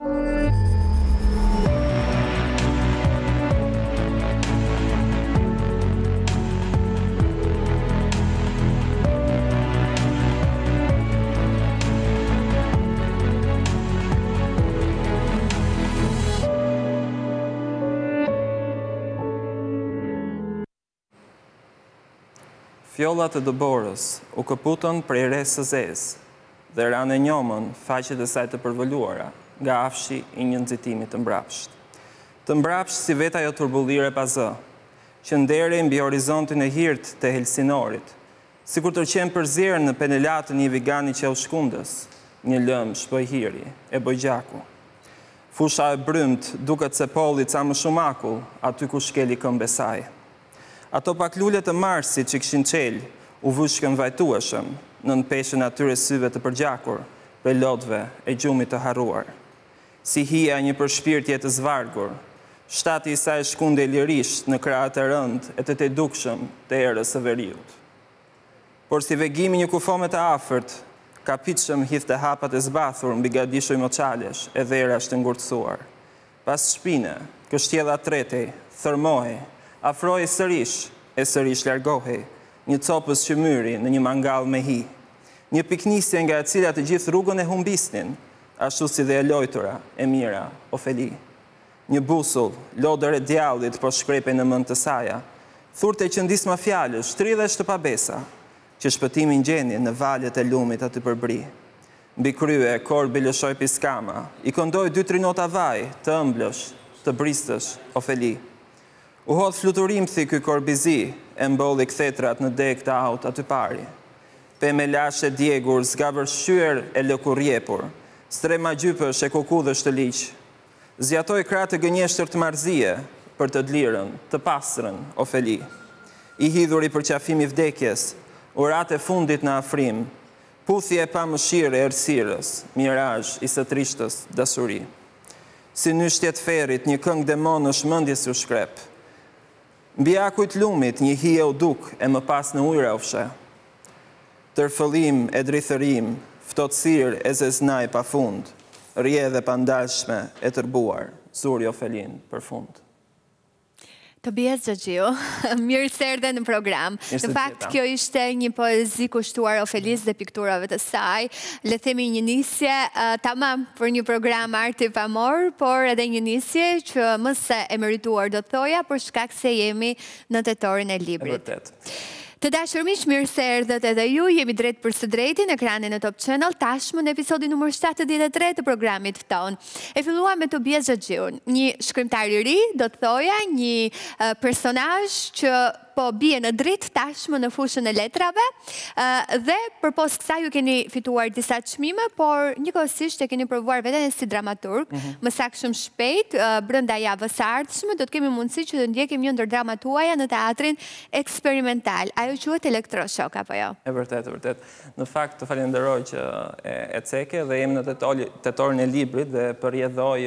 Fjollat e dëborës u këputën prej resë së zezë, dhe ranë e njomën faqet e saj të përvëluara nga afshi I një nxitimit të mbrapsht. Të mbrapsht si veta jo turbullire pa zë, që ndere mbi horizontin e hirt të Helsinorit, si kur tërqen përzirë në penelatën një vigani që u shkundës, një lëmë shpojhiri e bojgjaku. Fusha e brymt duket se polli ca më shumë akull aty ku shkeli këmbë e saj. Ato pak lule të Marsit që kishin qelë u vushkën vajtueshëm nën peshën atyre syve të përgjakur për lodhve e gjumit të harruar. Si hija një përshpirtje të zvargur, shtati I saj shkunde lirisht në krahët e rënd e të dukshëm të erës së veriut. Por si vegimi një kufome të afërt, kapitshëm hidhte hapat e zbathur mbi gadishuj moçalesh e dherash të ngurtësuar. Pas shpine, kështjella tretej, thërmohej, afroi sërish, e sërish largohej, një copës qymyri në një mangall me hi. Një piknisje nga e cila të gjithë rrugën e humbisnin, ashtu si dhe e lojtura, e mira, Ofeli. Një busull, lodër e djallit po shkrepej në mend të saja, thurte qëndisma fjalësh, tridhesh të pabesa, që shpëtimin gjeni në valjet e lumit aty përbri. Mbi krye, korbi lëshoi piskama, I këndoi 2-3 nota vaj, të ëmblësh, të bristësh, Ofeli. U hodh fluturim thi ky korbizi, e mbolli kthetrat në deg të aut aty pari. Pemë lashe djegur, zgavërshyer e lëkurrjepur, strema gjypësh e kokudhësh të liq. Zjatoi krah të gënjeshtër të marzie për të dlirën, të pastrën, Ofeli. I hidhur I përqafimi vdekjes, urat e fundit në afrim, puthje e pamëshirë e errësirës, mirazh I së trishtës dasuri. Si nyshtjet ferit, një këngë demonësh mendjes u shkrep. Mbi akujt lumit një hije u duk e më pas në ujra u fshe. Tërfëllim e drithërim, ftohtësirë e zeznaj pa fund, rjedhe pandalshme e tërbuar, zuri Ofelin për fund. Tobias Xhaxhiu, mirë se erdhe në program. Në fakt, kjo ishte një poezi kushtuar Ofelis dhe pikturave të saj. Le themi një nisje tamam për një program arti pamor, por edhe një nisje që më se e merituar do të thoja, për shkak se jemi në tetorin e librit. Të dashur miq, mirë se erdhët edhe ju, jemi drejt për së drejti në ekranin e Top Channel, tashmë në episodin numër 73 të programit ton. E filluam me Tobias Xhaxhiun, një shkrimtar I ri, do të thoja, një personazh që po bie në dritë tashmë në fushën e letrave dhe përpos kësaj ju keni fituar disa çmime, por njëkohësisht e keni provuar veten si dramaturg. Më saktë shpejt, brenda javës së ardhshme do të kemi mundësi që të ndjekim një ndër dramat tuaja në teatrin eksperimental. Ajo quhet Elektroshok apo jo? E vërtet, e vërtet. Në fakt të falenderoj që e ceke dhe jemi në tetorin e librit dhe përjedhoj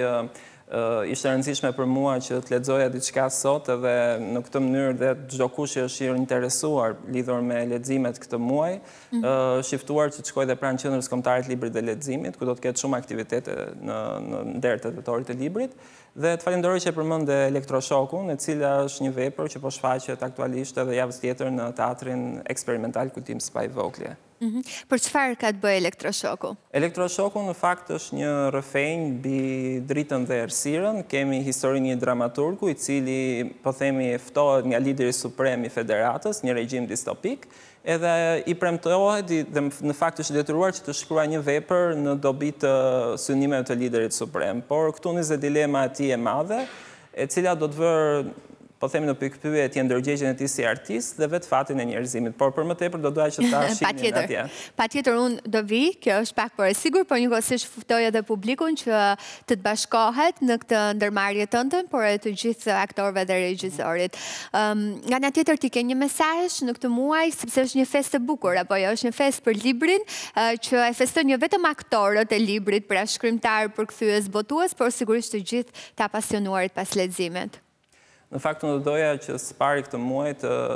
ishte rëndësishme për mua që të lexoja diçka sot edhe në këtë mënyrë dhe çdo kush që është I interesuar lidhur me leximet këtë muaj, shiftuar që të shkoj dhe pranë qendrës kombëtare të librit dhe leximit, ku do të ketë shumë aktivitete në nder të tetorit të librit. Dhe të falenderoj që e përmend Elektroshokun, e cila është një vepër që po shfaqet aktualisht edhe javës tjetër në teatrin eksperimental Kujtim Spaj Voglje. Për çfarë ka të bëjë Elektroshoku? Elektroshoku në fakt është një rrëfenjë mbi dritën dhe errësirën. Kemi historinë një dramaturgu I cili, po themi, ftohet nga lideri suprem I Federatës, një regjim distopik, edhe I premtohet dhe në fakt është detyruar që të shkruajë një vepër në dobi të synimeve të liderit suprem. Por këtu nizet dilema e tij e madhe, e cila do të vërë po themi në pikpyetje ndërgjegjen e tij si artist dhe vetë fatin e njerëzimit, por për më tepër do doja që ta shihnin atje. Patjetër unë do vi, kjo është pak por e sigurt, por njëkohësisht ftoj edhe publikun që të bashkohet në këtë ndërmarrje tënde, por e të gjithë aktorëve dhe regjisorit. Nga ana tjetër ti ke një mesazh në këtë muaj, sepse është një festë e bukur, apo jo, është një festë për librin, që e feston jo vetëm aktorët e librit, pra shkrimtar, përkthyes, botues, por sigurisht të gjithë të apasionuarit pas leximit. Në fakt, unë doja që së pari këtë muaj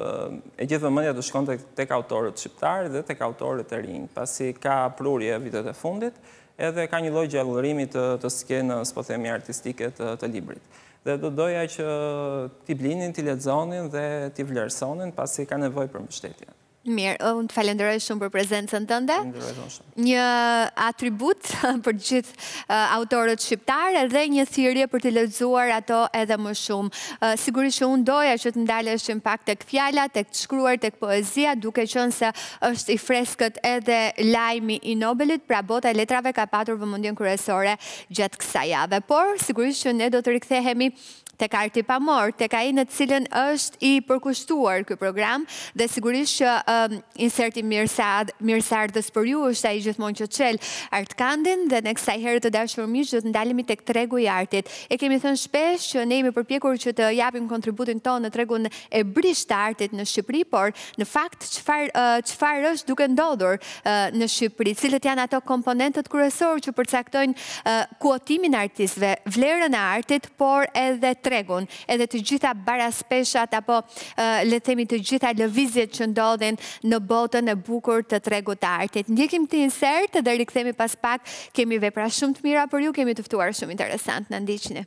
e gjithë vëmendja të shkonte tek autorët shqiptarë dhe tek autorët e rinj, pasi ka prurje vitet e fundit, edhe ka një lloj gjallërimi të skenës, po themi, artistike të librit. Dhe do doja që t'i blinin, t'i lexonin dhe t'i vlerësonin, pasi ka nevojë për mbështetje. Mirë, unë të falenderoj shumë për prezencën tënde. Falenderoj shumë. Një atribut për gjithë autorët shqiptarë dhe një thirrje për të lexuar ato edhe më shumë. Sigurisht që unë doja që të ndaleshin pak tek fjala, tek të shkruar, tek poezia, duke qenë se është i freskët edhe lajmi i Nobelit, pra bota e letrave ka patur vëmendjen kryesore gjatë kësaj jave. Por sigurisht që ne do të rikthehemi tek Arti Pamor, tek ai në cilën është i përkushtuar ky program, dhe sigurisht që inserti mirëseardhës për ju është ai gjithmonë që çel Artkandin, dhe ne kësaj herë të dashur miq do të ndalemi tek tregu i artit. E kemi thënë shpesh që ne jemi përpjekur që të japim kontributin tonë në tregun e brisht të artit në Shqipëri, por në fakt çfarë është duke ndodhur në Shqipëri, cilët janë ato komponentët kryesorë që përcaktojnë kuotimin e artistëve, vlerën e artit, por edhe tregun, edhe të gjitha baraspeshat apo le të themi të gjitha lëvizjet që ndodhin në botën e bukur të tregut të artit. Ndjekim këtë insert dhe rikthehemi pas pak. Kemi vepra shumë të mira për ju, kemi të ftuar shumë interesant. Na ndiqni.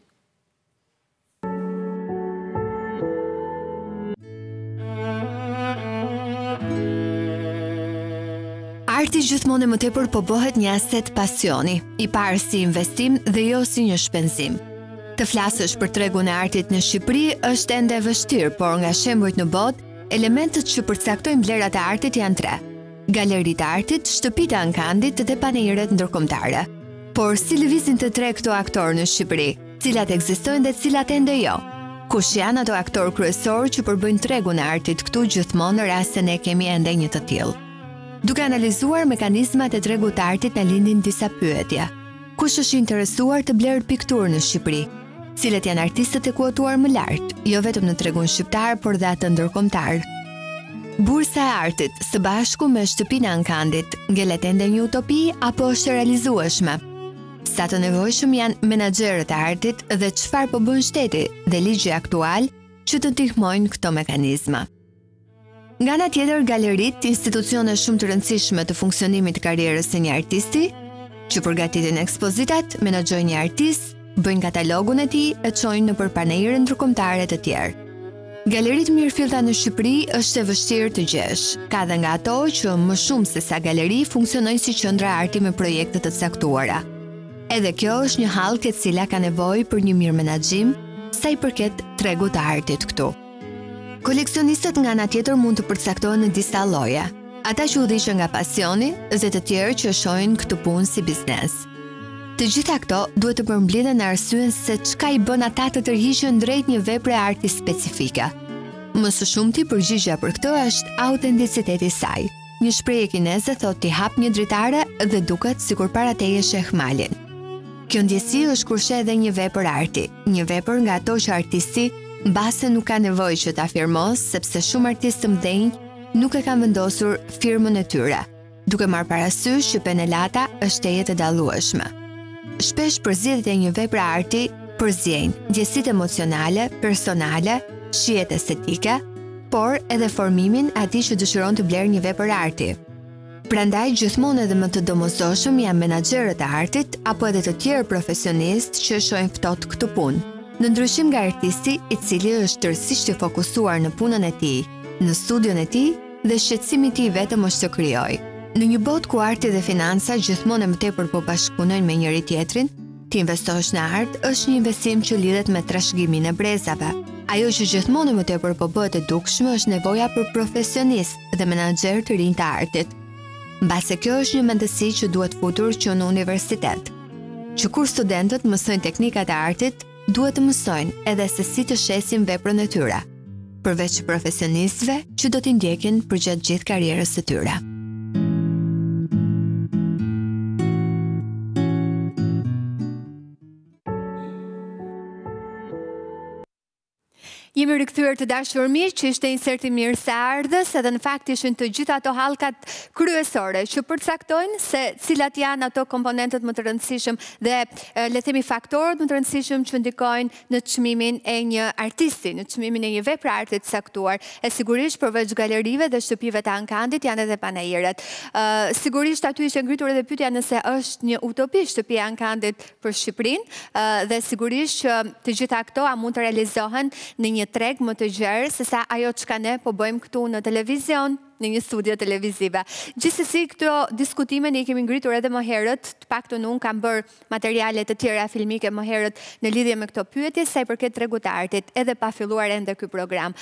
Arti gjithmonë më tepër po bëhet një aset pasioni, i parë si investim dhe jo si një shpenzim. Të flasësh për tregun e artit në Shqipëri është ende e vështirë, por nga shembujt në botë, elementët që përcaktojnë vlerat e artit janë 3: galeritë e artit, shtëpitë e ankandit dhe panejëret ndërkombëtare. Por si lëvizin të 3 këto aktorë në Shqipëri, cilat ekzistojnë dhe cilat ende jo? Kush janë ato aktorë kryesorë që përbëjnë tregun e artit këtu gjithmonë në rast se ne kemi ende një të tillë? Duke analizuar mekanizmat e tregut të artit na lindin disa pyetje. Kush është interesuar të blerë pikturë në Shqipëri? Cilët janë artistët e kuotuar më lart, jo vetëm në tregun shqiptar, por dhe atë ndërkombëtar? Bursa e artit, së bashku me shtëpinë e ankandit, ngelet ende një utopi apo është e realizueshme? Sa të nevojshëm janë menaxherët e artit dhe çfarë po bën shteti dhe ligji aktual që të ndihmojnë këto mekanizma? Nga ana tjetër, galeritë, institucione shumë të rëndësishme të funksionimit të karrierës së një artisti, që përgatitin ekspozitat, menaxhojnë një artist, bëjnë katalogun e tij e çojnë nëpër panejëre ndërkombëtare të tjerë. Galeritë mirëfillta në Shqipëri është e vështirë të gjesh. Ka dhe nga ato që më shumë se sa galeri funksionojnë si qendra arti me projekte të caktuara. Edhe kjo është një hallkë e cila ka nevojë për një mirë menaxhim sa i përket tregut të artit këtu. Koleksionistët nga ana tjetër mund të përcaktohen në disa lloje. Ata që udhëhiqen nga pasioni dhe të tjerë që shohin këtë punë si biznes. Të gjitha këto duhet të përmbledhen në arsyen se çka i bën ata të tërhiqen drejt një vepre arti specifike. Më së shumti përgjigjja për këtë është autenticiteti i saj. Një shprehje kineze thotë ti hap një dritare dhe duket sikur para teje sheh malin. Kjo ndjesi është kurse edhe një vepër arti, një vepër nga ato që artisti mbase nuk ka nevojë që ta afirmos, sepse shumë artistë të mëdhenj nuk e kanë vendosur firmën e tyre, duke marrë parasysh që penelata është e jetë e dallueshme. Shpesh përzjedhjet e një vepre arti përzjejnë ndjesitë emocionale, personale, shijet estetike, por edhe formimin atij që dëshiron të blerë një vepër arti. Prandaj gjithmonë edhe më të domosdoshëm janë menaxherët e artit apo edhe të tjerë profesionistë që shohin ftohtë këtë punë. Në ndryshim nga artisti i cili është tërësisht i fokusuar në punën e tij, në studion e tij dhe shqetësimi i tij vetëm është të krijojë. Në një botë ku arti dhe financa gjithmonë më tepër po bashkëpunojnë me njëri tjetrin, të investosh në art është një investim që lidhet me trashëgiminë e brezave. Ajo që gjithmonë më tepër po bëhet e dukshme është nevoja për profesionistë dhe menaxher të rinj të artit. Mbase kjo është një mendësi që duhet futur që në universitet. Që kur studentët mësojnë teknikat e artit, duhet të mësojnë edhe se si të shesin veprën e tyre, përveç profesionistëve që do t'i ndjekin përgjatë gjithë karrierës së tyre. Jemi rikthyer të dashur miq, që ishte inserti mirë se ardhës, edhe në fakt ishin të gjitha ato hallkat kryesore që përcaktojnë se cilat janë ato komponentët më të rëndësishëm dhe le të themi faktorët më të rëndësishëm që ndikojnë në çmimin e një artisti, në çmimin e një vepre arti të caktuar. E sigurisht përveç galerive dhe shtëpive të ankandit janë edhe panajiret. Sigurisht aty ishte ngritur edhe pyetja nëse është një utopi shtëpia e ankandit për Shqipërinë dhe sigurisht që të gjitha këto a mund të realizohen në një treg më të gjerë se sa ajo çka ne po bëjmë këtu në televizion, në një studio televizive. Gjithsesi këto diskutime ne i kemi ngritur edhe më herët, të paktën unë kam bërë materiale të tjera filmike më herët në lidhje me këto pyetje sa i përket tregut të artit, edhe pa filluar ende ky program.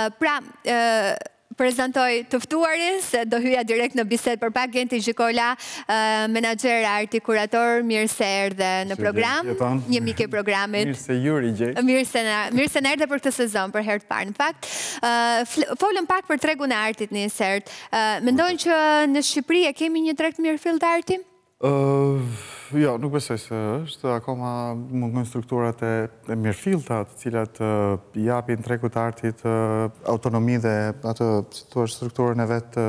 Prezentoj të ftuarin, se do hyja direkt në bisedë për pak. Genti Gjikola, menaxher arti, kurator, mirë se erdhe në program. Një mik e programit. Mirë se juri gjej. Mirë se na erdhe për këtë sezon, për herë të parë. Në fakt, folëm pak për tregun e artit në insert. Mendojnë që në Shqipëri e kemi një treg të mirëfill të arti? Jo, nuk besoj se është. Akoma mungojnë strukturat e mirëfillta, të cilat japin tregut të artit autonomi dhe atë, si thua, strukturën e vetë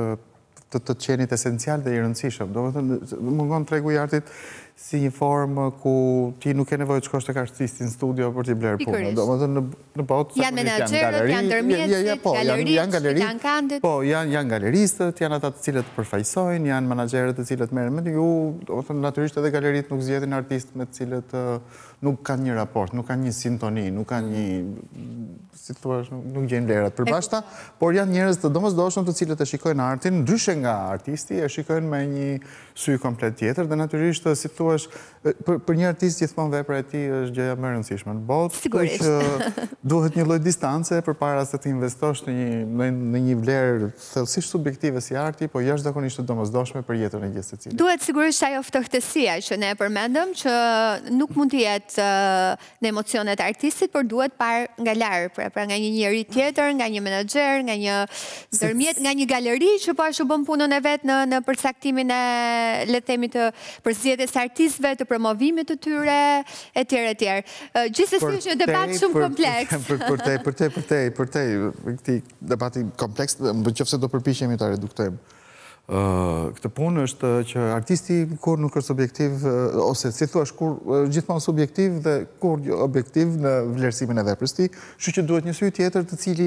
të qenit esencial dhe i rëndësishëm. Do të thënë, mungon tregu i artit si një formë ku ti nuk ke nevojë të shkosh tek artisti në studio për t'i blerë punën. Do të thënë në botë janë menaxherët, janë ndërmjetësit, galeristë, janë kandit. Po, janë galeristët, janë ata të cilët përfaqësojnë, janë menaxherët të cilët merren me ju, do të thënë natyrisht edhe galeritë nuk zgjedhin artistë me të cilët nuk kanë një raport, nuk kanë një sintoni, nuk kanë një, si thua, nuk gjejnë vlerat përbashkëta, por janë njerëz të domosdoshëm të cilët e shikojnë artin, ndryshe nga artisti, e shikojnë me një sy komplet tjetër dhe natyrisht, si thua, për një artist gjithmonë vepra e tij është gjëja më e rëndësishme në botë, që duhet një lloj distance përpara se të investosh në një vlerë thellësisht subjektive si arti, po jashtëzakonisht të domosdoshme për jetën e gjithë secilit. Duhet sigurisht ajo ftërtësia që ne e përmendëm, që nuk mund të jetë në emocionet e artistit, por duhet parë nga larg, pra nga një njeri tjetër, nga një menaxher, nga një ndërmjet, nga një galeri që po ashtu bën punën e vet në përcaktimin e, le të themi, të përzgjedhjes së artistëve, të promovimit të tyre, etj. Gjithsesi është një debat shumë kompleks. Për te, këtij debati kompleks, nëse do përpiqemi ta reduktojmë. Këtë punë është që artisti kur nuk është objektiv, ose si thua, kur gjithmonë subjektiv dhe kur objektiv në vlerësimin e veprës tij, kështu që duhet një sy tjetër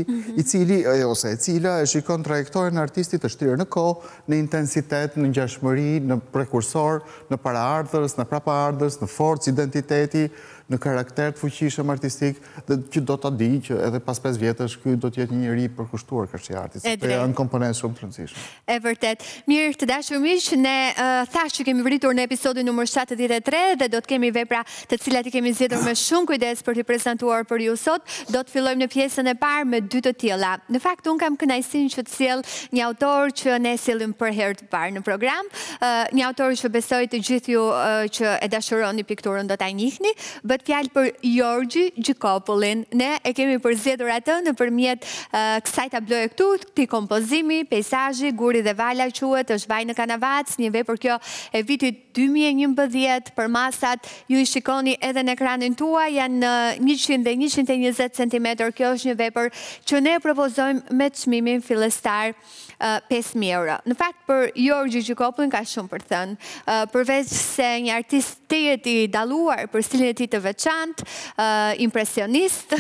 i cili ose e cila e shikon trajektoren e artistit të shtrirë në kohë, në intensitet, në ngjashmëri, në prekursor, në paraardhës, në prapaardhës, në forcë identiteti, në karakter të fuqishëm artistik, dhe që do ta di që edhe pas 5 vjetësh ky do të jetë një njeri i përkushtuar kësaj artit, sepse janë komponentë shumë të rëndësishëm. E vërtet. Mirë, të dashur miq, ne thash që kemi vritur në episodin numër 73 dhe do të kemi vepra të cilat i kemi zgjedhur me shumë kujdes për t'i prezantuar për ju sot. Do të fillojmë në pjesën e parë me 2 të tilla. Në fakt un kam kënaqësinë që të sjell një autor që ne sjellim për herë të parë në program, një autor që besoj të gjithë ju që e dashuroni pikturën do ta njihni. Bëhet fjalë për Jorgji Gjikopullin. Ne e kemi përzgjedhur atë nëpërmjet kësaj tabloje këtu, këtij kompozimi, peizazhi, Guri dhe vala quhet, është vaj në Kanavac, një vepër kjo e vitit 2011, për masat ju i shikoni edhe në ekranin tuaj, janë 100 dhe 120 cm. Kjo është një vepër që ne propozojmë me çmimin fillestar 5.000 euro. Në fakt, për Jorgji Gjikopullin ka shumë për thënë. Përveç se një artist të jetë i dalluar për stilin e tij të veçantë, impresionist,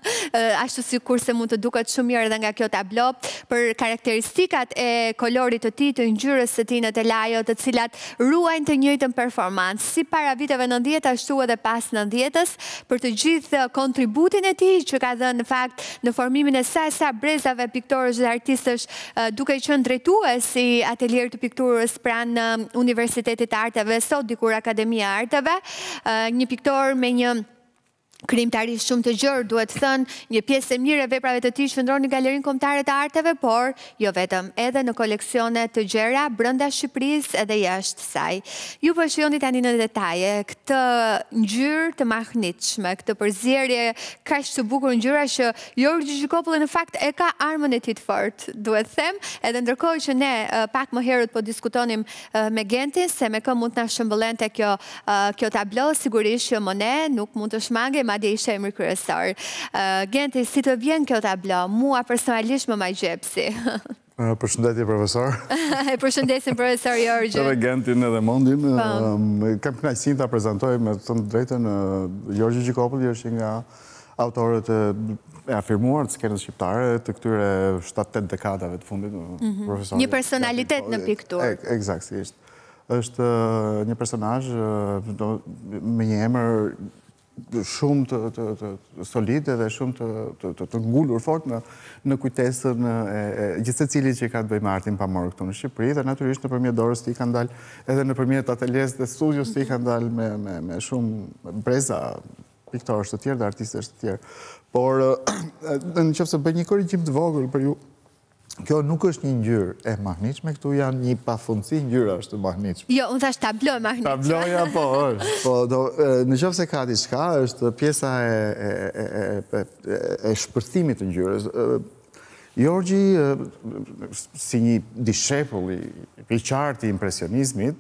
ashtu sikur se mund të duket shumë mirë edhe nga kjo tablo, për karakteristikat e kolorit të tij, të ngjyrës së tij në telajo, të cilat ruajnë të njëjtën performancë, si para viteve 90 ashtu edhe pas 90-s, për të gjithë kontributin e tij që ka dhënë në fakt në formimin e sa brezave piktorësh dhe artistësh, duke qenë drejtues si atelier të pikturës pranë Universitetit të Arteve, sot dikur Akademia e Arteve, një piktor me një krijimtari shumë të gjerë, duhet thënë, një pjesë e mirë e veprave të tij shndron në Galerinë Kombëtare të Arteve, por jo vetëm, edhe në koleksione të gjera brenda Shqipërisë edhe jashtë saj. Ju po shihoni tani në detaje këtë ngjyrë të mahnitshme, këtë përzierje kaq të bukur ngjyra që Jorgji Gjikopulli në fakt e ka armën e tij të fortë, duhet them, edhe ndërkohë që ne pak më herët po diskutonim me Gentin se me kë mund të na shëmbëllente kjo tablo, sigurisht që Monet nuk mund të shmange madje ishte emri kryesor. Genti, si të vjen kjo tablo? Mua personalisht më gjepsi. Përshëndetje, profesor. Përshëndesim, profesor Jorgjë. Edhe Gentin edhe Mondin. Kam kënaqësinë ta prezantoj me të drejtën Jorgjë Gjikopulli është nga autorët e afirmuar të skenës shqiptare të këtyre 7-8 dekadave të fundit. Një personalitet në pikturë. Eksaktësisht. Është një personazh me një emër shumë të solid dhe shumë të ngullur fort në kujtesën e gjithse cili që ka të bëjë me artin pamor këtu në Shqipëri dhe natyrisht nëpërmjet dorës tij ka dalë edhe nëpërmjet ateljes dhe studios tij ka dalë me shumë breza piktorësh të tjerë dhe artistësh të tjerë. Por nëse bëj një korrigjim të vogël për ju, kjo nuk është një ngjyrë e mahnitshme, këtu janë një pafundësi ngjyrash të mahnitshme. Jo, unë thash tablo e mahnitshme. Tabloja po është. Po, nëse ka diçka, është pjesa e shpërthimit të ngjyrës. Jorgji, si një dishepull i qartë i impresionizmit,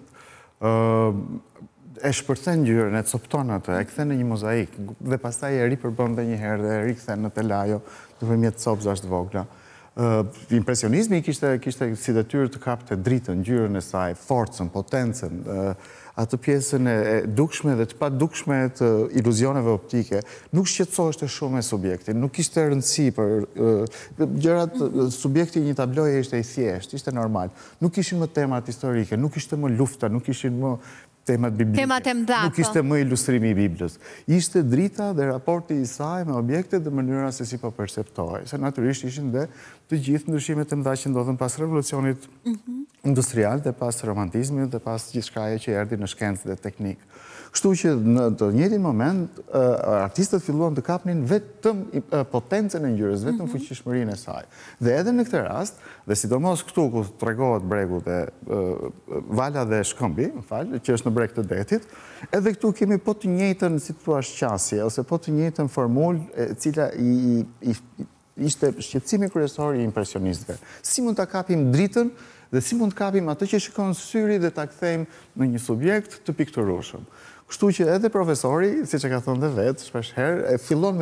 e shpërthen ngjyrën, e copton atë, e kthen në një mozaik, dhe pastaj e ripërbën edhe një herë dhe e rikthen në telajo nëpërmjet copëzash të vogla. Impresionizmi kishte si detyrë të kapte dritën, ngjyrën e saj, forcën, potencën, atë pjesën e dukshme dhe të padukshme të iluzioneve optike. Nuk shqetësoheshte shumë me subjektin, nuk kishte rëndësi për gjërat, subjekti i një tabloje ishte i thjeshtë, ishte normal. Nuk kishin më temat historike, nuk ishte më lufta, nuk kishin më temat biblike, nuk ishte më ilustrimi i Biblës. Ishte drita dhe raporti i saj me objektet dhe mënyra se si po perceptohej. Se natyrisht ishin dhe të gjithë ndryshimet e mëdha që ndodhen pas revolucionit industrial dhe pas romantizmit dhe pas gjithçkaje që erdhi në shkencë dhe teknikë. Kështu që në të njëjtin moment artistët filluan të kapnin vetëm potencën e ngjyrës, vetëm fuqishmërinë e saj. Dhe edhe në këtë rast, dhe sidomos këtu ku tregohet bregu dhe vala dhe shkëmbi, që është në breg të detit, edhe këtu kemi po të njëjtën, si thua, qasje ose po të njëjtën formulë e cila ishte shqetësimi kryesor i impresionistëve. Si mund ta kapim dritën dhe si mund të kapim atë që shikon syri dhe ta kthejmë në një subjekt të pikturueshëm. Kështu që edhe profesori, siç e ka thënë dhe vetë, shpeshherë fillon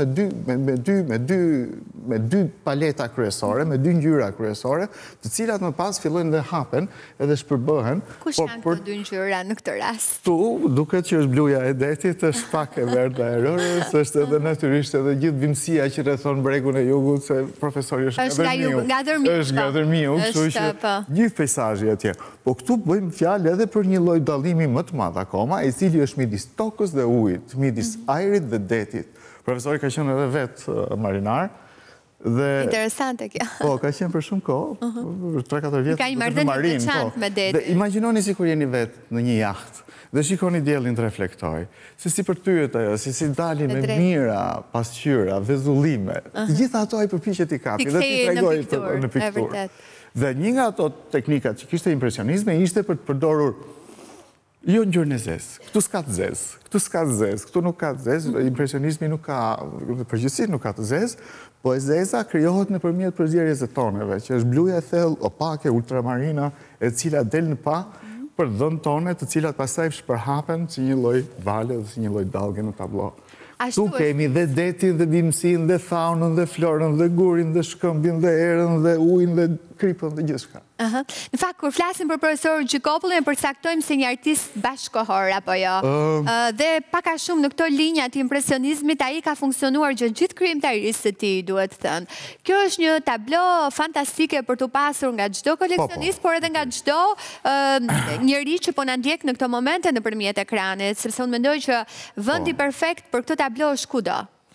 me dy paleta kryesore, me dy ngjyra kryesore, të cilat më pas fillojnë dhe hapen edhe shpërbëhen. Kush janë këto dy ngjyra në këtë rast? Tu, duket që është bluja e detit, është pak e verdha e rërës, është edhe natyrisht edhe gjithë bimësia që rrethon bregun e jugut, se profesori është nga Dërmiu, kështu që gjithë peizazhi atje. Po këtu bëjmë fjalë edhe për një lloj dallimi më të madh akoma, i cili është midis tokës dhe ujit, midis ajrit dhe detit. Profesori ka qenë edhe vetë marinar. Interesante kjo. Po, ka qenë për shumë kohë, 3-4 vjetë. Ka një marrëdhënie të veçantë me detin. Dhe imagjinoni sikur jeni vetë në një jahtë dhe shikoni diellin të reflektoj, se si përtyhet ajo, si dalin me mira, pasqyra, vezullime. Gjitha ato ai përpiqet i kapi dhe t'i tregojë në pikturë. Dhe një nga ato teknikat që kishte impresionizmi ishte për të përdorur jo ngjyrën e zezë. Këtu s'ka të zezë, këtu nuk ka të zezë, impresionizmi nuk ka, përgjithësisht nuk ka të zezë, po e zeza krijohet nëpërmjet përzierjes së toneve, që është bluja e thellë, opake, ultramarina, e cila del në pa për dhënë tone, të cilat pastaj shpërhapen si një lloj vale dhe si një lloj dallge në tablo. Tu kemi dhe detin dhe bimësin dhe faunën dhe florën dhe gurin dhe shkëmbin dhe erën dhe ujin dhe kripën dhe gjithçka. Në fakt, kur flasim për profesor Gjikopullin, e përcaktojmë si një artist bashkëkohor, apo jo? Dhe paka shumë në këto linja të impresionizmit, ai ka funksionuar gjatë gjithë krijimtarisë së tij, duhet thënë. Kjo është një tablo fantastike për të pasur nga çdo koleksionist, por edhe nga çdo njeri që po na ndjek në këto momente nëpërmjet ekranit, sepse unë mendoj që vendi perfekt për këtë tablo është kudo.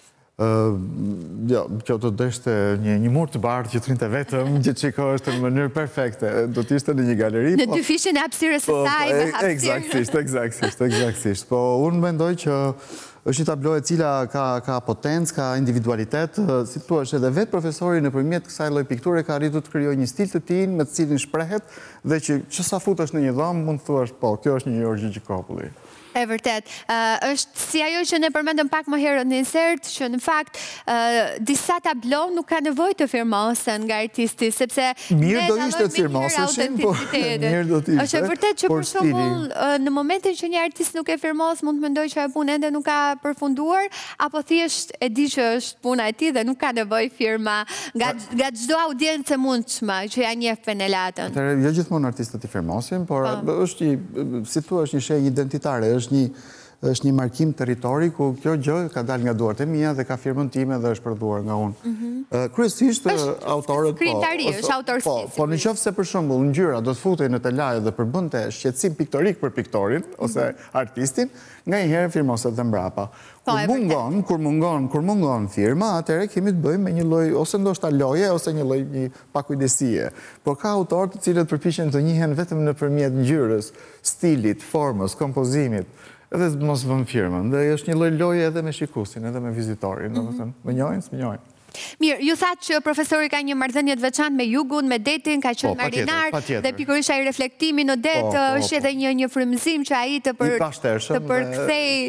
Jo, kjo do të ishte një mur të bardhë që trinte vetëm, që çiko është në mënyrë perfekte. Do të ishte në një galeri. Në dy fishin e hapësirës së saj me hapësirë. Eksaktësisht. Po unë mendoj që është një tablo e cila ka potencë, ka individualitet, si thua, edhe vetë profesori nëpërmjet kësaj lloj pikture ka arritur të krijojë një stil të tij me të cilin shprehet dhe që sa futesh në një dhomë mund të thuash, po, kjo është një Jorgjë Gjikopulli. E vërtet, është si ajo që ne përmendëm pak më herët në insert, që në fakt disa tablo nuk ka nevojë të firmosen nga artisti, sepse mirë do ishte të firmoseshin, po mirë do të ishte. Është e vërtet që për shembull në momentin që një artist nuk e firmos, mund të mendojë që ajo punë ende nuk ka përfunduar, apo thjesht e di që është puna e tij dhe nuk ka nevojë firma nga çdo audiencë e mundshme që ja njeh penelatën. Atëherë jo gjithmonë artistët i firmosin, por është si thua është një shenjë identitare, është një markim territori ku kjo gjë ka dalë nga duart e mia dhe ka firmën time dhe është përdhuar nga unë. Kryesisht autorët po në qoftë se për shembull ngjyra do të futej në të lajë dhe përbënte shqetësim piktorik për piktorin ose artistin, nganjëherë firmoset dhe mbrapa. Kur mungon firma, atëherë kemi të bëjmë me një lloj ose ndoshta loje ose një lloj pakujdesie. Por ka autorë të cilët përpiqen të njihen vetëm nëpërmjet ngjyrës, stilit, formës, kompozimit, edhe mos vënë firmën. Dhe është një lloj loje edhe me shikuesin, edhe me vizitorin, domethënë, më njohin, s'më njohin. Mirë, ju thatë që profesori ka një marrëdhënie të veçantë me jugun, me detin, ka qenë marinar, dhe pikërisht ai reflektimi në det është edhe një frymëzim që ai të përkthej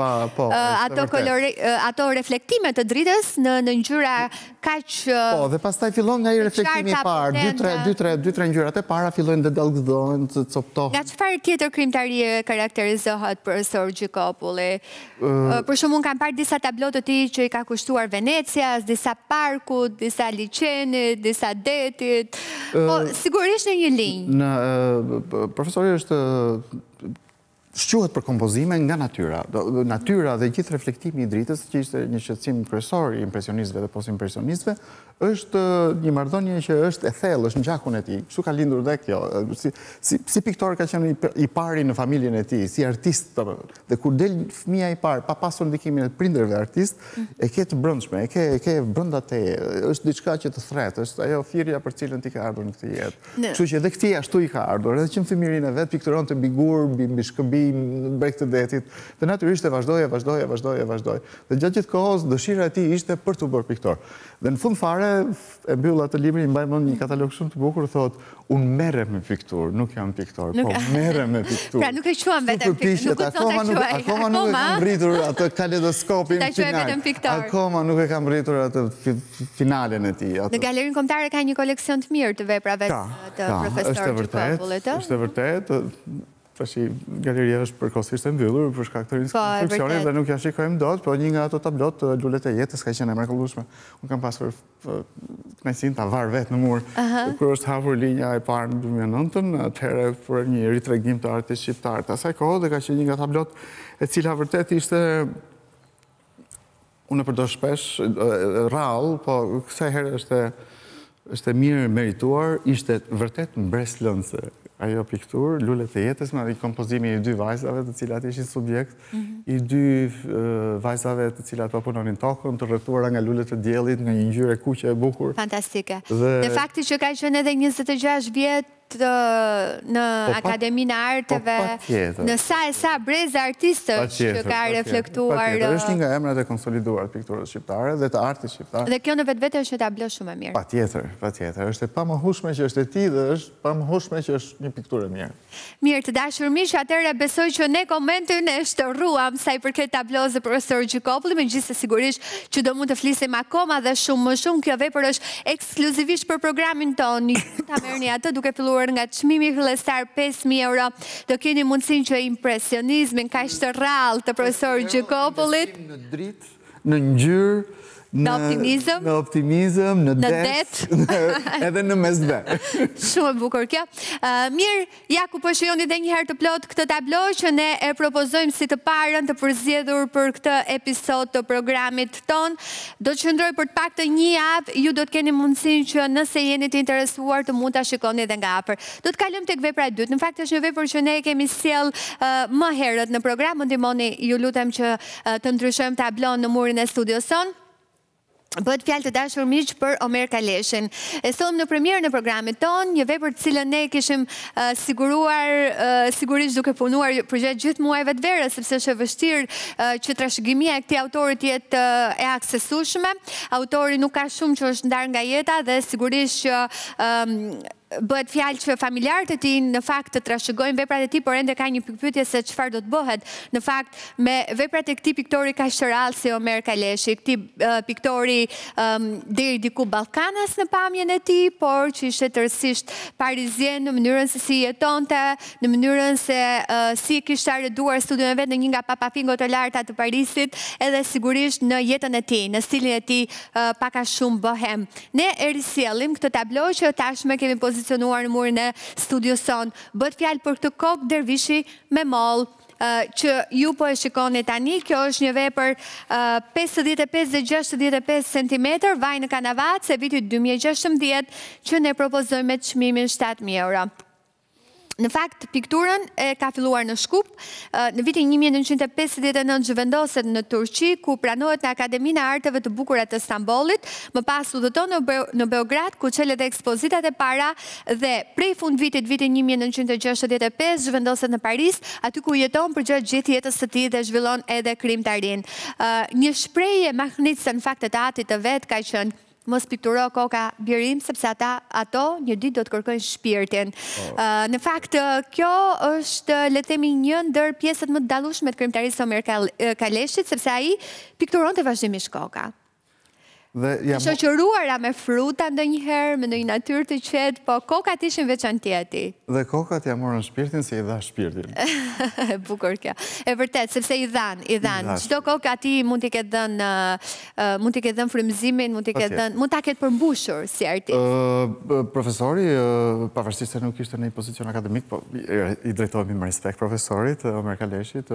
ato reflektime të dritës në ngjyra kaq. Po, dhe pastaj fillon nga ai reflektimi i parë, 2-3 ngjyrat e para fillojnë të dallgëzohen, të coptohen. Nga çfarë tjetër krijimtarie karakterizohet profesor Gjikopulli? Për shembull, kam parë disa tablo të tij që i ka kushtuar Venecias, disa parkut, disa liçenit, disa detit. Po, sigurisht në një linjë. Profesori është shquhet për kompozime nga natyra. Natyra dhe gjithë reflektimi i dritës, që ishte një shqetësim kryesor i impresionistëve dhe post-impresionistëve, është një marrëdhënie që është e thellë, është në gjakun e tij. Kështu ka lindur dhe kjo. Si piktor ka qenë i pari në familjen e tij, si artist. Dhe kur del fëmia i parë, pa pasur ndikimin e prindërve artist, e ke të brendshme, e ke brenda teje. Është diçka që të thret, është ajo thirrja për cilën ti ka ardhur në këtë jetë. Kështu që edhe këtij ashtu i ka ardhur, edhe që në fëmijërinë e vet pikturonte mbi gur, mbi shkëmbim, në breg të detit, dhe natyrisht e vazhdoi. Dhe gjatë gjithë kohës dëshira e tij ishte për të bërë piktor. Dhe në fund fare e mbyll atë librin, mbaj mend një katalog shumë të bukur, thotë, unë merrem me pikturë, nuk jam piktor, po merrem me pikturë. Pra nuk e quam vetëm piktor, akoma nuk e kam rritur atë kaleidoskopin final. Akoma nuk e kam rritur atë finalen e tij. Në Galerinë Kombëtare ka një koleksion të mirë të veprave të profesorit Gjikopullit. Është e vërtetë. Tashi galeria është përkohësisht e mbyllur për shkak të rekonstruksionit dhe nuk ja shikojmë dot, po një nga ato tablot Lulet e jetës ka qenë e mrekullueshme. Unë kam pasur kënaqësinë ta var vetë në mur kur është hapur linja e parë në 2009-ën, atëherë për një ritregim të artit shqiptar të asaj kohe, dhe ka qenë një nga tablot e cila vërtet ishte, unë e përdor shpesh rrallë, po kësaj herë është mirë merituar, ishte vërtet mbreslënse. Ajo piktur, Lulet e jetës, me kompozimi i 2 vajzave të cilat ishin subjekt, i 2 vajzave të cilat po punonin tokën, të rrethuara nga lulet e diellit, nga një ngjyrë kuqe e bukur. Fantastike. Dhe fakti që ka qenë edhe 26 vjet në Akademinë e Arteve, në sa breza artistësh që ka reflektuar. Është një nga emrat e konsoliduar të pikturës shqiptare dhe të artit shqiptar. Dhe kjo në vetvete është një tablo shumë e mirë. Patjetër. Është e pamohshme që është e tij dhe është pamohshme që është një pikturë e mirë. Mirë, të dashur miq, atëherë besoj që ne komentin e shtorruam sa i përket tabloze profesor Gjikopulli, megjithëse sigurisht që do mund të flisim akoma dhe shumë më shumë. Kjo vepër është ekskluzivisht për programin ton. Ju ta merrni atë duke filluar nga çmimi fillestar 5.000 euro, do keni mundësinë që impresionizmin kaq të rrallë të profesor Gjikopullit në dritë, në ngjyrë, në optimizëm, në det, edhe në mesdhe. Shumë e bukur kjo. Mirë, ja ku po shihoni edhe një herë të plot këtë tablo që ne e propozojmë si të parën të përzgjedhur për këtë episod të programit ton. Do të qëndroj për të paktën një javë, ju do të keni mundësinë që nëse jeni të interesuar të mund ta shikoni edhe nga afër. Do të kalojmë tek vepra e dytë. Në fakt është një vepër që ne kemi sjell më herët në program. Më ndihmoni, ju lutem, që të ndryshojmë tablon në murin e studios son. Bëhet fjalë të dashur miq për Omer Kaleshin. E solëm në premierë në programit ton, një vepër të cilën ne kishim siguruar sigurisht duke punuar përgjatë gjithë muajve të verës, sepse është e vështirë që trashëgimia e këtij autori të jetë e aksesueshme. Autori nuk ka shumë që është ndarë nga jeta dhe sigurisht që bëhet fjalë që familjarët e tij në fakt të trashëgojnë veprat e tij, por ende ka një pikpyetje se çfarë do të bëhet. Në fakt, me veprat e këtij piktori kaq të rrallë si Omer Kaleshi, këtij piktori deri diku ballkanas në pamjen e tij, por që ishte tërësisht parizien në mënyrën se si jetonte, në mënyrën se si kishte arreduar studion e vet në një nga papafingot të larta të Parisit, edhe sigurisht në jetën e tij, në stilin e tij pak a shumë bohem. Ne e risjellim këtë tablo që tashmë kemi pozicionuar në murin e studios son. Bëhet fjalë për këtë kokë dervishi me moll, që ju po e shikoni tani. Kjo është një vepër 55 dhe 65 cm, vaj në Kanavac e vitit 2016, që ne propozojmë me çmimin 7.000 euro. Në fakt, pikturën e ka filluar në Shkup, në vitin 1959 zhvendoset në Turqi, ku pranohet në Akademinë e Arteve të Bukura të Stambollit, më pas udhëton në Beograd, ku çel edhe ekspozitat e para, dhe prej fund vitin 1965 zhvendoset në Paris, aty ku jeton përgjatë gjithë jetës së tij dhe zhvillon edhe krijimtarinë. Një shprehje mahnitse në fakt të atit të vet ka qenë: mos pikturo koka birim, sepse ato një ditë do të kërkojnë shpirtin. Në fakt, kjo është, le të themi, një ndër pjesët më të dallueshme të krijimtarisë Omer Kaleshit, sepse ai pikturonte vazhdimisht koka. Shoqëruara me fruta ndonjëherë, me ndonjë natyrë të qetë, po kokat ishin veçantia e tij. Dhe kokat ja morën shpirtin se i dha shpirtin. E bukur kjo. E vërtet, sepse i dhan. Çdo kokë atij mund t'i ketë dhënë frymëzimin, mund ta ketë përmbushur si artist. Profesori, pavarësisht se nuk ishte në një pozicion akademik, po i drejtohemi me respekt profesorit Omer Kaleshit,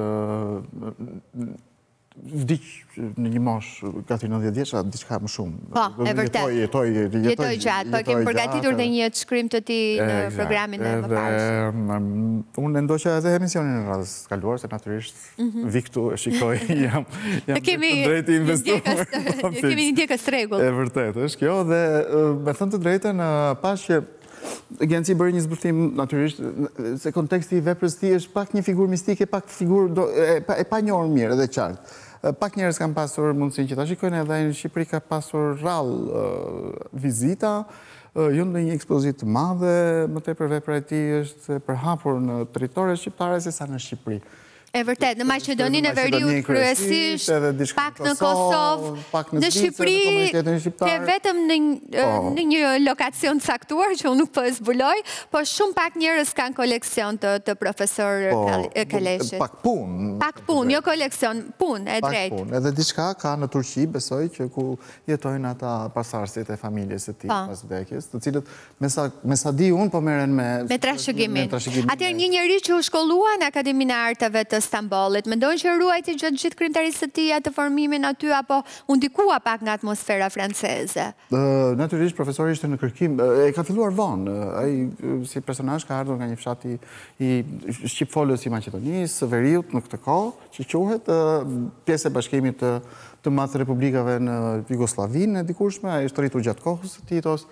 vdiq në një mosh gati 90 vjeça, diçka më shumë. Po, e vërtet. Jetoj gjatë, po kemi përgatitur dhe një shkrim të tij në programin e mëparshëm. Unë ndoqja edhe emisionin në radhës kaluar, se natyrisht vi këtu e shikoj, jam të drejtë investuar. Kemi një djegës rregull. E vërtet, është kjo, dhe me thënë të drejtën, pas që Genci bëri një zbërthim natyrisht, se konteksti i veprës tij është pak një figurë mistike, pak figurë e pa njohur mirë edhe qartë. Pak njerëz kanë pasur mundësinë që ta shikojnë, edhe në Shqipëri ka pasur rrallë vizita, jo në një ekspozitë të madhe, më tepër vepra e tij është përhapur në territore shqiptare se sa në Shqipëri. E vërtet, në Maqedoninë e Veriut kryesisht, pak në Kosovë, në Shqipëri, ke vetëm në një lokacion caktuar, që unë nuk po e zbuloj, po shumë pak njerëz kanë koleksion të profesor Kaleshit. Pak punë. Pak punë, jo koleksion, punë, e drejtë. Pak punë, edhe diçka ka në Turqi, besoj, që ku jetojnë ata pasardhësit e familjes së tij pas vdekjes, të cilët, me sa di unë, po merren me trashëgimin. Atëherë një njerëz që u shkollua në Akademinë e Arteve të Stambollit, mendojnë që ruajti gjatë gjithë krijimtarisë së tij atë formimin aty, apo u ndikua pak nga atmosfera franceze? Natyrisht, profesori ishte në kërkim, e ka filluar vonë. Ai si personazh ka ardhur nga një fshat i shqipfolës i Maqedonisë, Veriut në këtë kohë, që quhet pjesë e bashkimit të madh të republikave në Jugosllavinë e dikurshme. Ai është rritur gjatë kohës së Titos.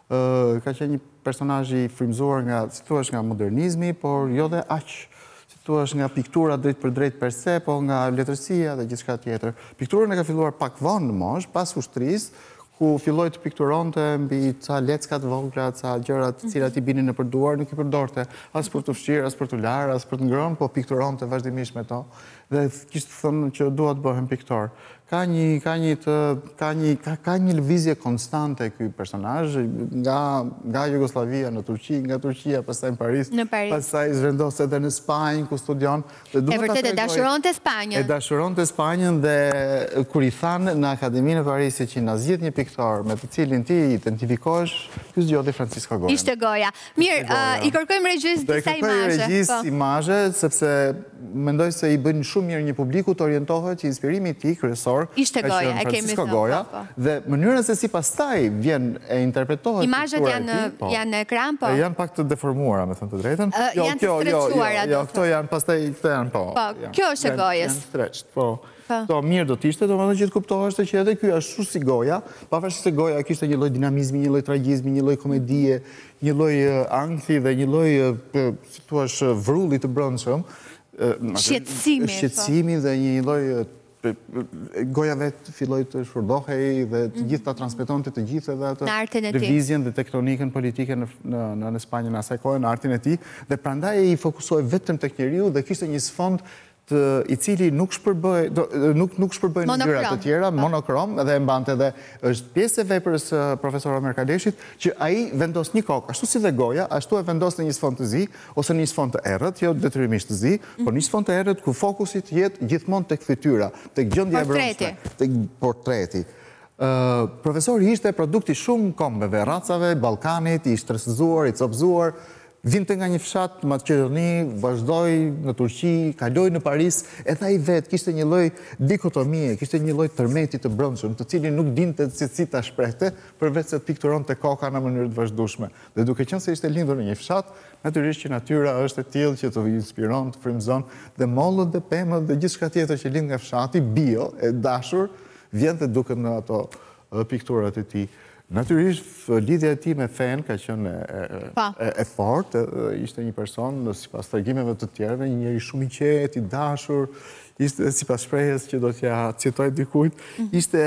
Ka qenë një personazh i frymzuar nga, si thua, nga modernizmi, por jo dhe aq, është nga piktura drejt për drejt per se, po nga letërsia dhe gjithçka tjetër. Pikturën e ka filluar pak vonë në mosh, pas ushtrisë, ku filloi të pikturonte mbi ca lecka të vogla, ca gjëra të cilat i binin në përduar, nuk i përdorte as për të fshirë, as për të larë, as për të ngrënë, po pikturonte vazhdimisht me to. Dhe kishte thënë që dua të bëhem piktor. Ka një lëvizje konstante ky personazh nga Jugosllavia në Turqi, nga Turqia pastaj në Paris, pastaj zhvendos edhe në Spanjë ku studion. E vërtet e dashuronte Spanjën. E dashuronte Spanjën, dhe kur i thanë në Akademinë e Parisit që na zgjidh një piktor me të cilin ti identifikohesh, ky zgjodhi Francisco Goya. Ishte Goya. Mirë, i kërkojmë regjisë disa imazhe. Kërkojmë regjisë imazhe, sepse mendoj se i bën shumë mirë një publiku të orientohet që inspirimi i tij kryesor ishte Goya, e kemi thënë. Dhe mënyra se si pastaj vjen e interpretohet imazhet janë në ekran, po. Janë pak të deformuara, me thënë të drejtën. Janë të streçuara. Jo, këto janë pastaj, këto janë po. Po, kjo është e Goyës. Janë stretched, po. To mirë do t'ishte, domethënë që të kuptoheshte që edhe ky ashtu si Goya, pavarësisht se Goya kishte një lloj dinamizmi, një lloj tragjizmi, një lloj komedie, një lloj ankthi dhe një lloj, si thua, vrulli të brendshëm. Shqetësimi dhe një lloj goja vetë filloj të shpërdohej dhe të gjithë ta transmeton të gjithë edhe atë revizjen dhe tektonikën politike në Spanjën asaj kohë, në artin e tij, dhe prandaj i fokusoi vetëm tek njeriu dhe kishte një sfond i cili nuk shpërbëj në ngjyra të tjera, monokrom, dhe e mbante, dhe është pjesë e veprës profesor Omer Kaleshit, që ai vendos një kokë, ashtu si dhe goja, ashtu e vendos në një sfond të zi, ose një sfond të errët, jo detyrimisht të zi, por një sfond të errët ku fokusit jetë gjithmonë tek fytyra, tek gjendja e brendshme, tek portreti. Profesori ishte produkti shumë kombeve, racave, Ballkanit, i stresëzuar, i copëzuar, vinte nga një fshat Maqedoni, vazhdoi në Turqi, kaloi në Paris, edhe ai vetë kishte një lloj dikotomie, kishte një lloj tërmeti të brendshëm, të cilin nuk dinte si ta shprehte, përveç se të pikturonte koka në mënyrë të vazhdueshme. Dhe duke qenë se ishte lindur në një fshat, natyrisht që natyra është e tillë që të inspiron, të frymëzon, dhe mollët dhe pemët dhe gjithçka tjetër që lind nga fshati, bio, e dashur, vjen dhe duket në ato pikturat e tij. Natyrisht, lidhja e tij me fen ka qenë e fortë, ishte një person, sipas tregimeve të tjerëve, një njeri shumë i qetë, i dashur, ishte sipas shprehjes që do t'ja citoj dikujt, ishte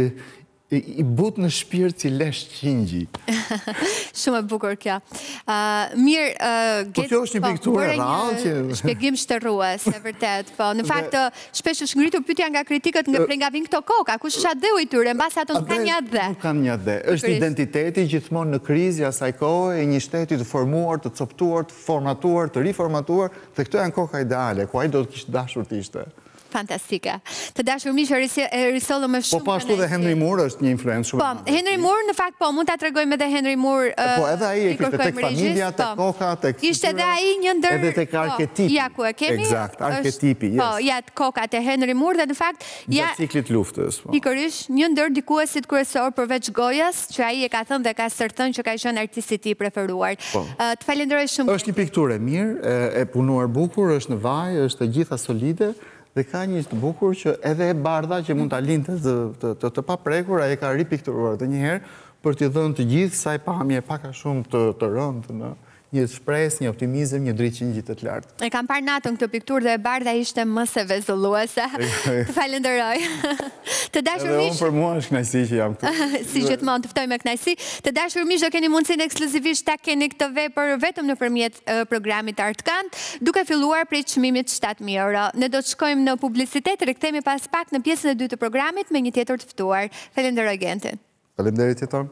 i but në shpirt si lesh qingji. Shumë e bukur kjo. Mirë, po kjo është një pikturë e rrallë që... Shpjegim shtërrues, e vërtet. Po, në fakt, shpesh është ngritur pyetja nga kritikët nga vin këto koka, kush është atë dheu i tyre, mbas ato nuk kanë një atë dhe. Nuk kanë një atë dhe. Është identiteti gjithmonë në krizë asaj kohe, e një shteti të formuar, të coptuar, të formatuar, të riformatuar, dhe këto janë koka ideale, ku ai do të kishte dashur të ishte. Fantastike. Të dashur miq, risollë me shumë. Po ashtu dhe Henry Moore është një influencë shumë. Po, Henry Moore në fakt po mund ta tregojmë edhe Henry Moore. Po edhe ai e kishte tek familja, tek koka, tek ishte edhe ai një ndër edhe tek arketipi. Ja ku e kemi. Eksakt, arketipi, yes. Po, ja koka te Henry Moore dhe në fakt ja ciklit luftës. Pikërisht një ndër dikuesit kryesor përveç gojës, që ai e ka thënë dhe ka stërthënë që ka qenë artisti i tij preferuar. Të falenderoj shumë. Është një pikturë e mirë, e punuar bukur, është në vaj, është e gjitha solide. Dhe ka një të bukur që edhe e bardha që mund të alinte të paprekur, a e ka ripikturuar të njëherë për t'i dhënë të gjithë saj pamje paka shumë të rëndë në një shpresë, një optimizëm, një drejtësinjit të lartë. E kam parë natën këtë pikturë dhe e bardha ishte më se vezulluese. Të falenderoj. Të dashur miq. Edhe unë për mua është kënaqësi që jam këtu. Si gjithmonë të ftoj me kënaqësi. Të dashur miq, do keni mundësinë ekskluzivisht ta keni këtë vepër vetëm nëpërmjet programit Artkant, duke filluar prej çmimit 7.000 euro. Ne do të shkojmë në publicitet, rikthehemi pas pak në pjesën e dytë të programit me një tjetër të ftuar. Falenderoj Gentin. Faleminderit Jeton.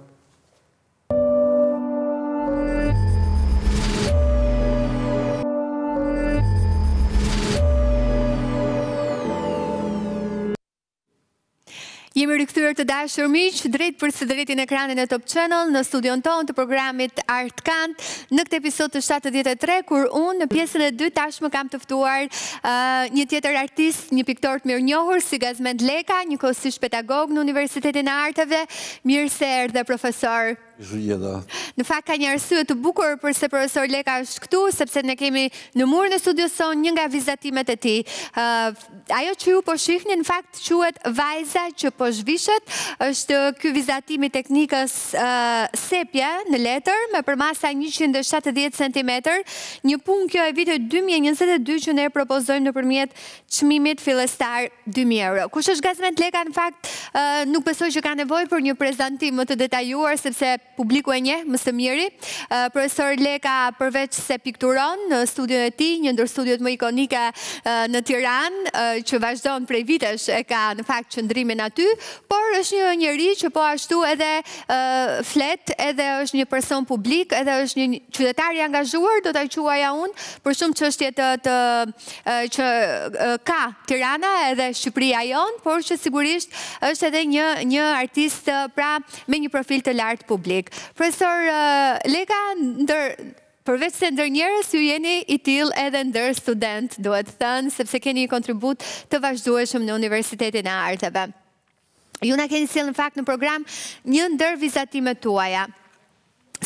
Jemi rikthyer të dashur miq, drejt për së drejti në ekranin e Top Channel, në studion tonë të programit Artkant, në këtë episod të 73, kur unë në pjesën e dytë tashmë kam të ftuar një tjetër artist, një piktor të mirënjohur si Gazmend Leka, njëkohësisht pedagog në Universitetin e Arteve. Mirë se erdhe profesor. Në fakt ka një arsye të bukur përse profesor Leka është këtu, sepse ne kemi në mur në studios son një nga vizatimet e tij. Ajo që ju po shihni në fakt quhet Vajza që po zhvishet, është ky vizatim i teknikës sepje në letër me përmasa 170 cm, një punë kjo e vitit 2022 që ne propozojmë nëpërmjet çmimit fillestar 2.000 euro. Kush është Gazmend Leka në fakt nuk besoj që ka nevojë për një prezantim më të detajuar sepse publiku e njeh më së miri. Profesor Leka përveç se pikturon në studion e tij, një ndër studiot më ikonike në Tiranë, që vazhdon prej vitesh e ka në fakt qëndrimin aty, por është një njerëz që po ashtu edhe flet, edhe është një person publik, edhe është një qytetar i angazhuar, do ta quaja unë, për shumë çështje që ka Tirana edhe Shqipëria jon, por që sigurisht është edhe një artist pra me një profil të lartë publik. Profesor Leka, përveç se ndër njerëz, ju jeni i tillë edhe ndër student, duhet thënë, sepse keni një kontribut të vazhdueshëm në Universitetin e Arteve. Ju na keni sjellë në fakt në program një ndër vizatimet tuaja.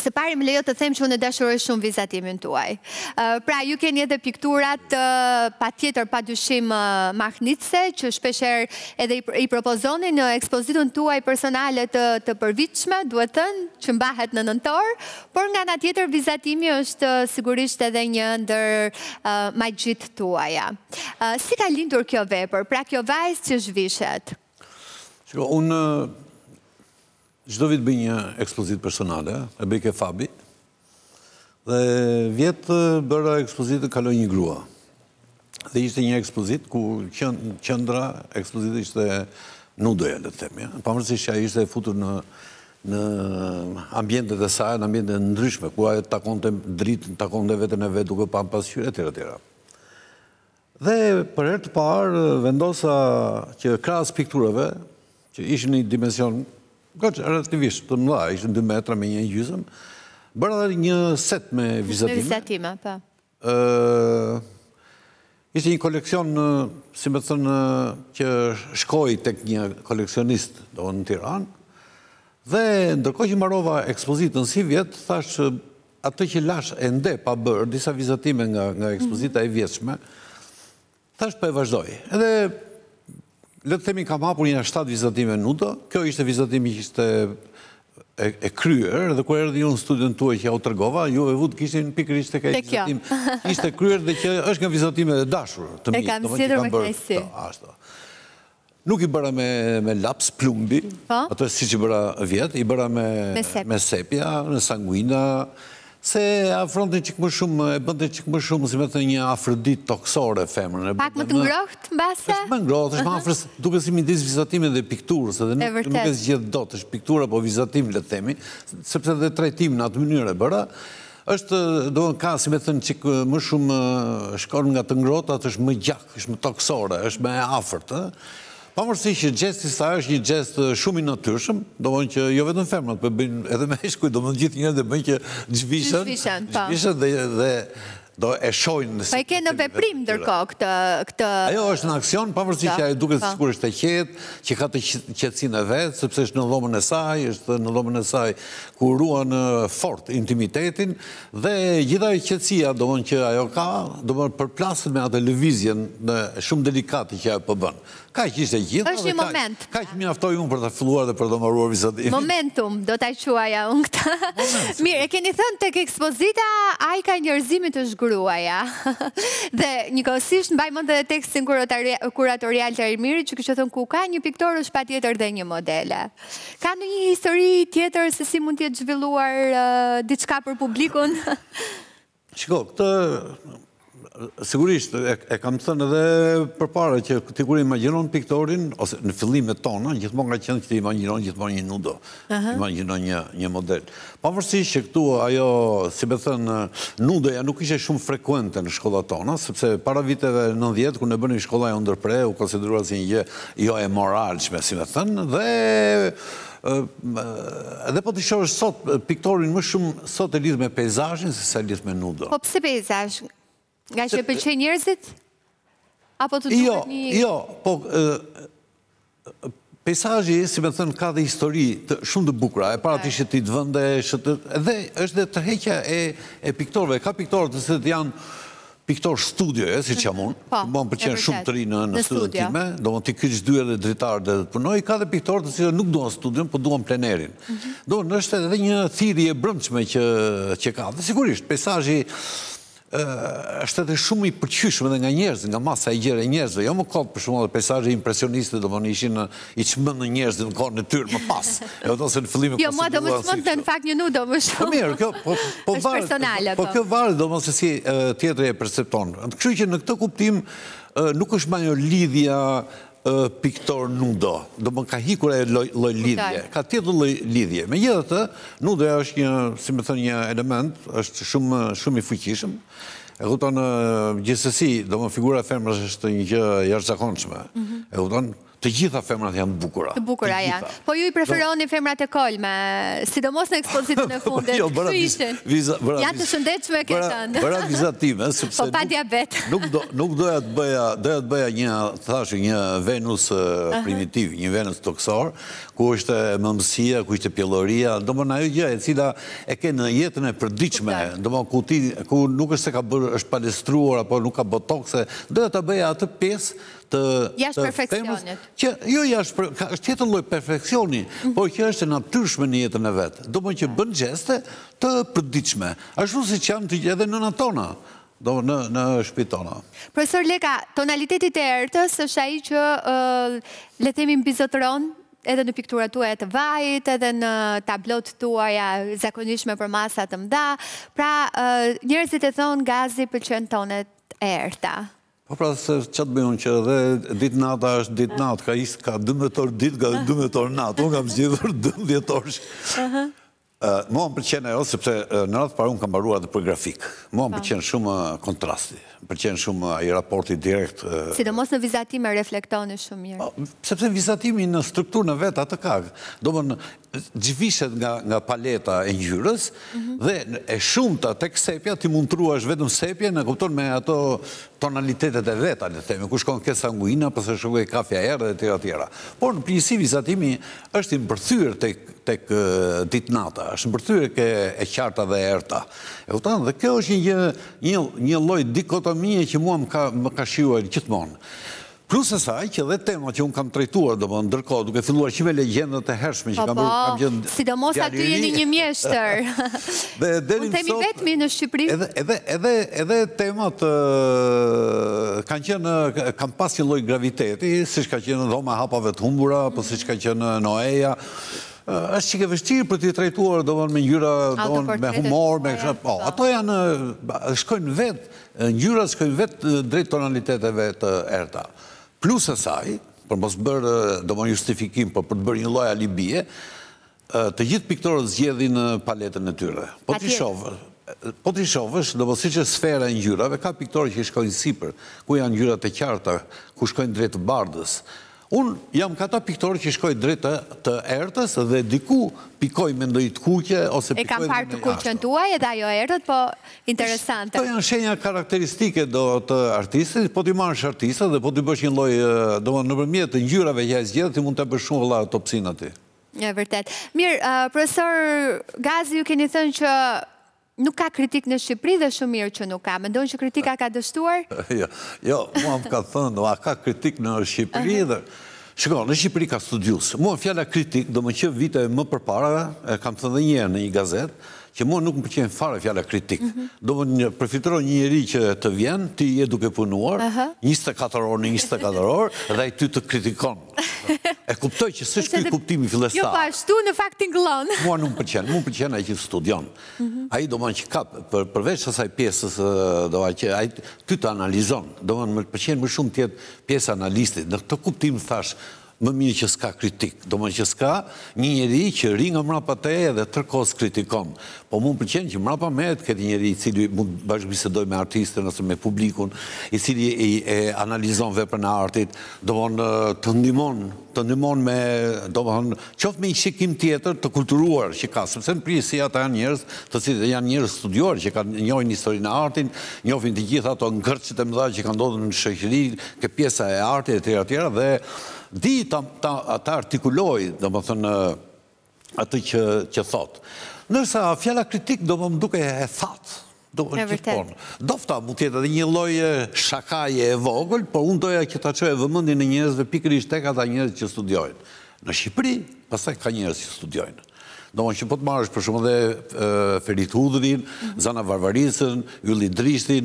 Së pari më lejo të them që unë dashuroj shumë vizatimin tuaj. Pra, ju keni edhe pikturat pa tjetër, pa dyshim mahnitse, që shpesher edhe i propozoni në ekspozitën tuaj personale të përvitshme, duhet thënë, që mbahet në nëntor, por nga nga tjetër vizatimi është sigurisht edhe një ndër magjit tuaja. Si ka lindur kjo vepër? Pra, kjo vajzë që zhvishet? Shko, unë çdo vit bëj një ekspozit personale, e bëj ke Fabi, dhe vjetë bëra ekspozitën kaloj një grua. Dhe ishte një ekspozit ku qendra ekspozit ishte nudoja, le të themi. Pavarësisht që ai ishte futur në ambientet e saj, në ambientet ndryshme, ku ajo takonte dritën, takonte veten e vet duke pa pasqyrë etj. Dhe për herë të parë vendosa që krahas pikturave, që ishin në një dimension relativisht të mëdha, ishte 2 metra me 1 gjysmë, bëra dhe një set me vizatime. Me vizatime, pa. Ishte një koleksion, si me thënë, që shkoi tek një koleksionist në Tiranë, dhe ndërkohë që mbarova ekspozitën si vjet, thash atë që lash e nde pa bërë, disa vizatime nga ekspozita e vjetshme, thash po e vazhdoj. Edhe le të themi kam hapur një 7 vizatime nudo, kjo ishte vizatimi që ishte e kryer, dhe kur erdhi unë në studion tuaj që ja u tregova, ju e vut kishin pikërisht tek ai vizatim. Ishte kryer dhe që është nga vizatime e dashur të mi. E kam sjellur me kënaqësi. Nuk i bëra me laps plumbi, ato siç i bëra vjet, i bëra me sepia, me sanguina, se afronte çik më shumë, e bënte çik më shumë, si me thënë, një afrodit toksore femrën. Pak më të ngrohtë, mbase? Është më ngrohtë, është më afër, duke si midis vizatimit dhe pikturës, edhe nuk e zgjedh dot, është piktura apo vizatim, le të themi, sepse dhe trajtim në atë mënyrë e bëra, është, do në ka, si me thënë, çik më shumë shkon nga të ngrohtat, është më gjak, është më toksore, është më afërt, pavarësisht që gjesti i saj është një gjest shumë i natyrshëm, domthonjë që jo vetëm femrat, por bëjnë edhe meshkuj, domthonjë gjithë njerëzit e bëjnë që zhvishen dhe do e shohin. Po e ke në veprim ndërkohë këtë. Ajo është në aksion, pavarësisht që ajo duket sikur është e qetë, që ka të qetësinë e vet, sepse është në dhomën e saj, është në dhomën e saj ku ruan fort intimitetin dhe gjitha qetësia domthonjë që ajo ka, domthonjë përplaset me atë lëvizjen shumë delikate që ajo po bën. Kaq ishte gjithë. Është një moment. Kaq mjaftoi unë për të filluar dhe për të mbaruar vizatimin. Momentum, do ta quaja unë këtë. Mirë, e keni thënë tek ekspozita ai ka njerëzimit të zhgruaja. Dhe njëkohësisht mbaj mend edhe tekstin kuratorial të Ermirit që kishte thënë ku ka një piktor është patjetër dhe një modele. Ka ndonjë histori tjetër se si mund të jetë zhvilluar diçka për publikun? Shiko, këtë sigurisht, e kam thënë edhe përpara që ti kur imagjinon piktorin, ose në fillimet tona, gjithmonë ka qenë që ti imagjinon gjithmonë një nudo, imagjinon një model. Pavarësisht që këtu ajo, si me thënë, nudoja nuk ishe shumë frekuente në shkollat tona, sepse para viteve 90, kur ne bënim shkolla e ndërpre, u konsideruar si një gjë jo e moralshme, si me thënë, dhe po të shohësh sot piktorin më shumë sot e lidh me peizazhin se sa lidh me nudo. Po pse peizazh? Nga që pëlqejnë njerëzit? Apo të duhet një... Jo, po... Peizazhi, si me thënë, ka dhe histori shumë të bukura, e para të ishte të vënde, edhe është dhe tërheqja e piktorëve. Ka piktorë të se të janë piktor studioje, si që jam unë, më pëlqen shumë të ri në studion time, do më t'i kyç dy edhe dritarë dhe të punoj, ka dhe piktorë të cilë nuk duan studion, po duan plenerin. Do në është edhe një thirrje e brëndshme që ka. Dhe sigurisht, peizazhi është edhe shumë i përqyshme dhe nga njerëzit, nga masa e gjerë e njerëzve. Jo më kodë për shumë dhe peizazhe impresioniste, do më në ishin i qmënd në njerëzit në kohën e tyre më pas. Jo, mua do më qmënd në fakt një nudo më shumë. është personale. Po kjo varet, do më se si tjetëri e percepton. Kështu që në këtë kuptim nuk është më një lidhja piktor nudo, do më ka hikur e loj lidhje, ka tjetër loj lidhje. Me gjithë të, nudoja është një, si me thënë, një element, është shumë i fuqishëm, e kupton gjithsesi, do më figura e femrës është një gjë jashtëzakonshme, e kupton, Të gjitha femrat janë bukura. Të bukura janë. Po ju i preferoni femrat e kolme, sidomos në ekspozitën e fundit. Kështu ishin. Janë të shëndetshme këtën. Bëra vizatime, sepse... Po pa diabet. Nuk doja të bëja një Venus primitiv, një Venus toksor, ku është mëmësia, ku është pjelloria, do më në ajo gjë, e cila e ke në jetën e përdiqme, do më ku nuk është se ka bërë, është palestruar, apo nuk ka botokse, doja të bëja atë pjesë jashtë perfekcionit. Jo, është tjetër lloj perfekcioni, por që është e natyrshme në jetën e vetë. Do më që bën gjeste të përdiqme. Ashtu si që janë edhe nënat tona, në shtëpitona. Profesor Leka, tonalitetit e ertës është ai që le themi mbizotëron edhe në pikturat tuaja të vajit, edhe në tablot tuaja zakonishme për masa të mëdha. Pra, njerëzit e thonë gazi pëlqen tonet e erta. Po pra, që të bëjmë që edhe ditë nata është ditë natë, ka 12 orë ditë, ka 12 orë natë, unë kam zgjidhur 12 orë. Mua më përqenë ajo, sepse në ratë parë unë kam baruar dhe për grafik. Mua më përqenë shumë kontrasti, përqenë shumë i raporti direkt. Sidomos në vizatime reflektoni shumë mirë. Sepse vizatimi në strukturën e vetë atë kagë. Do më gjvishet nga paleta e ngjyrës dhe e shumëta tek sepja ti mund truash vetëm sepje në kupton me ato tonalitetet e veta, le themi, ku shkon ke sanguina, përse shkoj kafja erë dhe tjera tjera. Por në përgjithësi vizatimi është i mbërthyer tek ditë nata, është mbërthyer e qarta dhe erta. E kupton, dhe kjo është një lloj dikotomie që mua më ka shijuar gjithmonë. Plus e saj që dhe tema që unë kam trajtuar, do më ndërkohë, duke filluar që me legjendët e hershme që kam gjënë... Sidomos aty jeni një mjeshtër. Unë temi vetëmi në Shqipëri. Edhe temat kanë pas një lloj graviteti, si që ka qenë dhoma hapave të humbura, po si që ka qenë Noeja. është që ke vështirë për t'i trajtuar, do me ngjyra, me humor, me kështë... Ato janë, shkojnë vetë, ngjyrat shkojnë vetë drejt tonaliteteve të erta. Plus e saj, për mos bërë, do më justifikim, për të bërë një lloj alibie, të gjithë piktorët zgjedhin paletën e tyre. Po t'i shovësh, do më si që sfera e ngjyrave, ka piktorë që shkojnë sipër, ku janë ngjyrat e qarta, ku shkojnë drejt të bardhës. Unë jam këta piktorë që shkojnë drejt të ertës dhe diku pikoj me ndoj të kuqe ose pikoj... E kam parë të kuqen tuaj edhe ajo ertët, po interesante. To janë shenja karakteristike të artistit, po t'i marrësh artistët dhe po t'i bësh një lloj, do më nëpërmjet të ngjyrave që ai zgjedh, ti mund të bësh shumë vëlla autopsinë aty. Ja, vërtet. Mirë, profesor Gazi, ju keni thënë që nuk ka kritik në Shqipëri dhe shumë mirë që nuk ka. Mendon që kritika ka dështuar? Jo, mua më ka thënë, a ka kritik në Shqipëri dhe... Shiko, në Shqipëri ka studius. Mua fjala kritik, do më që vite më përpara, kam thënë dhe njerë në një gazet, që mua nuk më përqenë fare fjala kritik. Do më përfitron një njeri që të vjen, ti je duke punuar, 24 orë në 24 orë, dhe ai ty të kritikon. E kuptoj që s'është ky kuptimi fillestar. Jo, pa ashtu në fakt tingëllon. Mua nuk më pëlqen, mua pëlqen ai që studion. Ai do më që ka përveç asaj pjesës, do që ai ty të analizon. Do më pëlqen më shumë të jetë pjesa analistit. Në këtë kuptim thash, më mirë që s'ka kritik. Do më që s'ka një njeri që ri nga mrapa teje dhe tërkos kritikon. Po mu më pëlqen që mrapa me të këtë njeri i cili mund bashkëbisedoj me artistën ose me publikun, i cili e analizon veprën e artit, do më të ndihmon me, do më qoftë me një shikim tjetër të kulturuar që ka, sepse në Prishtinë ata janë njerëz të cilët janë njerëz studiuar që kanë njohin historinë e artit, njohin të gjitha ato ngërçet e mëdha që kanë ndodhur në shoqëri, ke pjesa e artit e tjera dhe di ta artikuloj, do më thënë, atë që thotë. Nërsa fjala kritik do më duke e thatë, do më gjithmonë. Dofta mund tjetë edhe një lloj shakaje e vogël, por unë doja që ta çojë vëmendjen e njerëzve pikërisht tek ata njerëz që studiojnë. Në Shqipëri, pastaj ka njerëz që studiojnë. Do më që po të marrësh për shumë dhe Ferit Hudrin, Zana Varvarisën, Ylli Drishtin,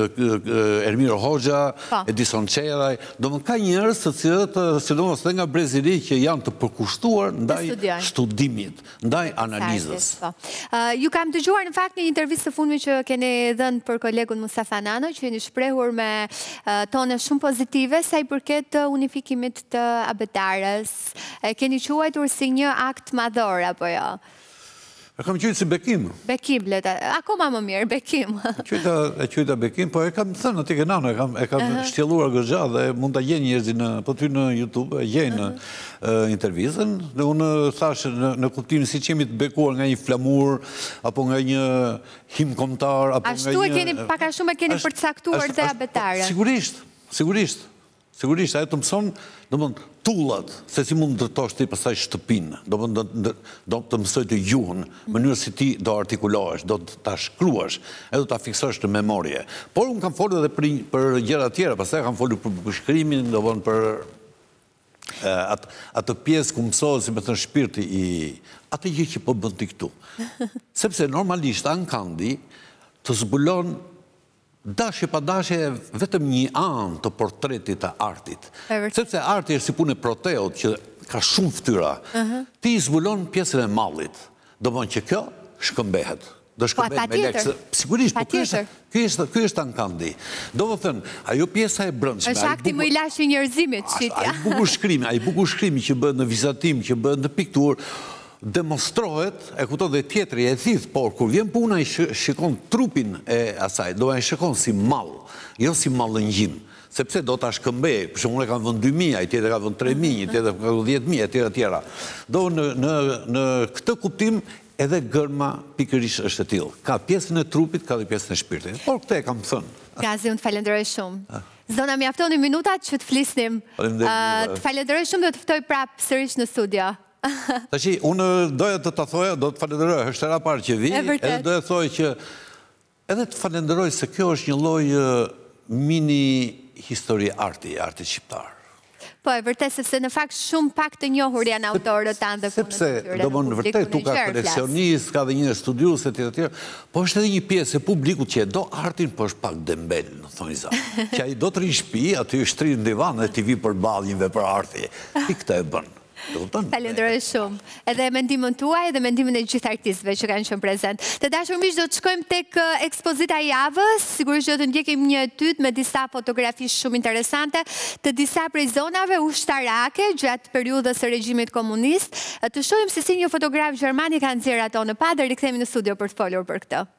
Ermiro Hoxha, Edison Qeraj. Do më ka njërës të cilët, sidomos dhe nga Breziri, që janë të përkushtuar ndaj studimit, ndaj analizës. Ju kam dëgjuar në fakt një intervistë të fundmi që keni dhënë për kolegun Mustafa Nano, që jeni shprehur me tone shumë pozitive, sa i përket unifikimit të abetarës. Keni quajtur si një akt madhor, apo jo? E kam qytë si Bekim. Bekim, leta. Akoma më mirë, Bekim. E qyta Bekim, po e kam thënë aty ke nano, e kam shtjelluar gërgja dhe mund të gjenë njerëzit po ty në YouTube, e gjenë intervizën, dhe unë thash në kuptimin si që jemi të bekuar nga një flamur, apo nga një him kombëtar, apo nga një... Ashtu e keni, paka shumë e keni përcaktuar dhe abetare. Sigurisht, ajo të mëson, do mund, tullat, se si mund të dërtosh ti pasaj shtëpinë, do të mësoj të gjuhën, mënyrë si ti do artikulohesh, do të shkruash, e do të fiksosh në memorje. Por unë kam folur edhe për gjëra tjera, pasaj kam folur për bushkrimin, do mund për atë pjesë ku mësohet, si me thënë shpirti i atë gjë që po bën ti këtu. Sepse normalisht Ankandi të zbulon dashje pa dashje vetëm një anë të portretit të artit. Sepse arti është si punë e Proteut, që ka shumë fytyra. Ti i zbulon pjesën e mallit. Do më që kjo shkëmbehet. Do shkëmbehet me lekë. Sigurisht, po ky është Ankandi. Do më thënë, ajo pjesa e brëndshme... është akti më i lashtë i njerëzimit, shqitja. Ai bukurshkrimi që bëhet në vizatim, që bëhet në piktur, demonstrohet, e kupton dhe tjetëri e thith, por kur vjen puna i shikon trupin e asaj, do e shikon si mall, jo si mallëngjim, sepse do ta shkëmbej, për shembull e kanë vënë 2.000, ai tjetër ka vënë 3.000, ai tjetër ka vënë 10.000, etj etj. Do në këtë kuptim edhe gërma pikërisht është e tillë. Ka pjesën e trupit, ka dhe pjesën e shpirtit. Por këtë e kam thënë. Gazi, unë të falenderoj shumë. Zona, mjaftoni minutat që të flisnim. Të falenderoj shumë dhe të ftoj prapë sërish në studio. Tashi, unë doja të thoja, do të falenderoj, është era parë që vi, edhe doja të thoj që edhe të falenderoj se kjo është një lloj mini histori arti shqiptar. Po, e vërtet, sepse në fakt shumë pak të njohur janë autorët tanë dhe punët të tyre. Sepse, do më në vërtet, tu ka koleksionist, ka dhe një studius, e tjera, po është edhe një pjesë e publikut që e do artin, po është pak dembel, në thonjë za. Që a i do të rinë shpi, aty është tri në divan dhe t'i vi për baljinve për arti. I këta e bënë. Falenderoj shumë. Edhe mendimin tuaj dhe mendimin e gjithë artistëve që kanë qenë prezent. Të dashur miq, do të shkojmë tek ekspozita e javës. Sigurisht do të ndjekim një etyt me disa fotografi shumë interesante të disa prej zonave ushtarake gjatë periudhës së regjimit komunist. Të shohim se si një fotograf gjerman i ka nxjerrë ato në pa dhe rikthehemi në studio për të folur për këtë.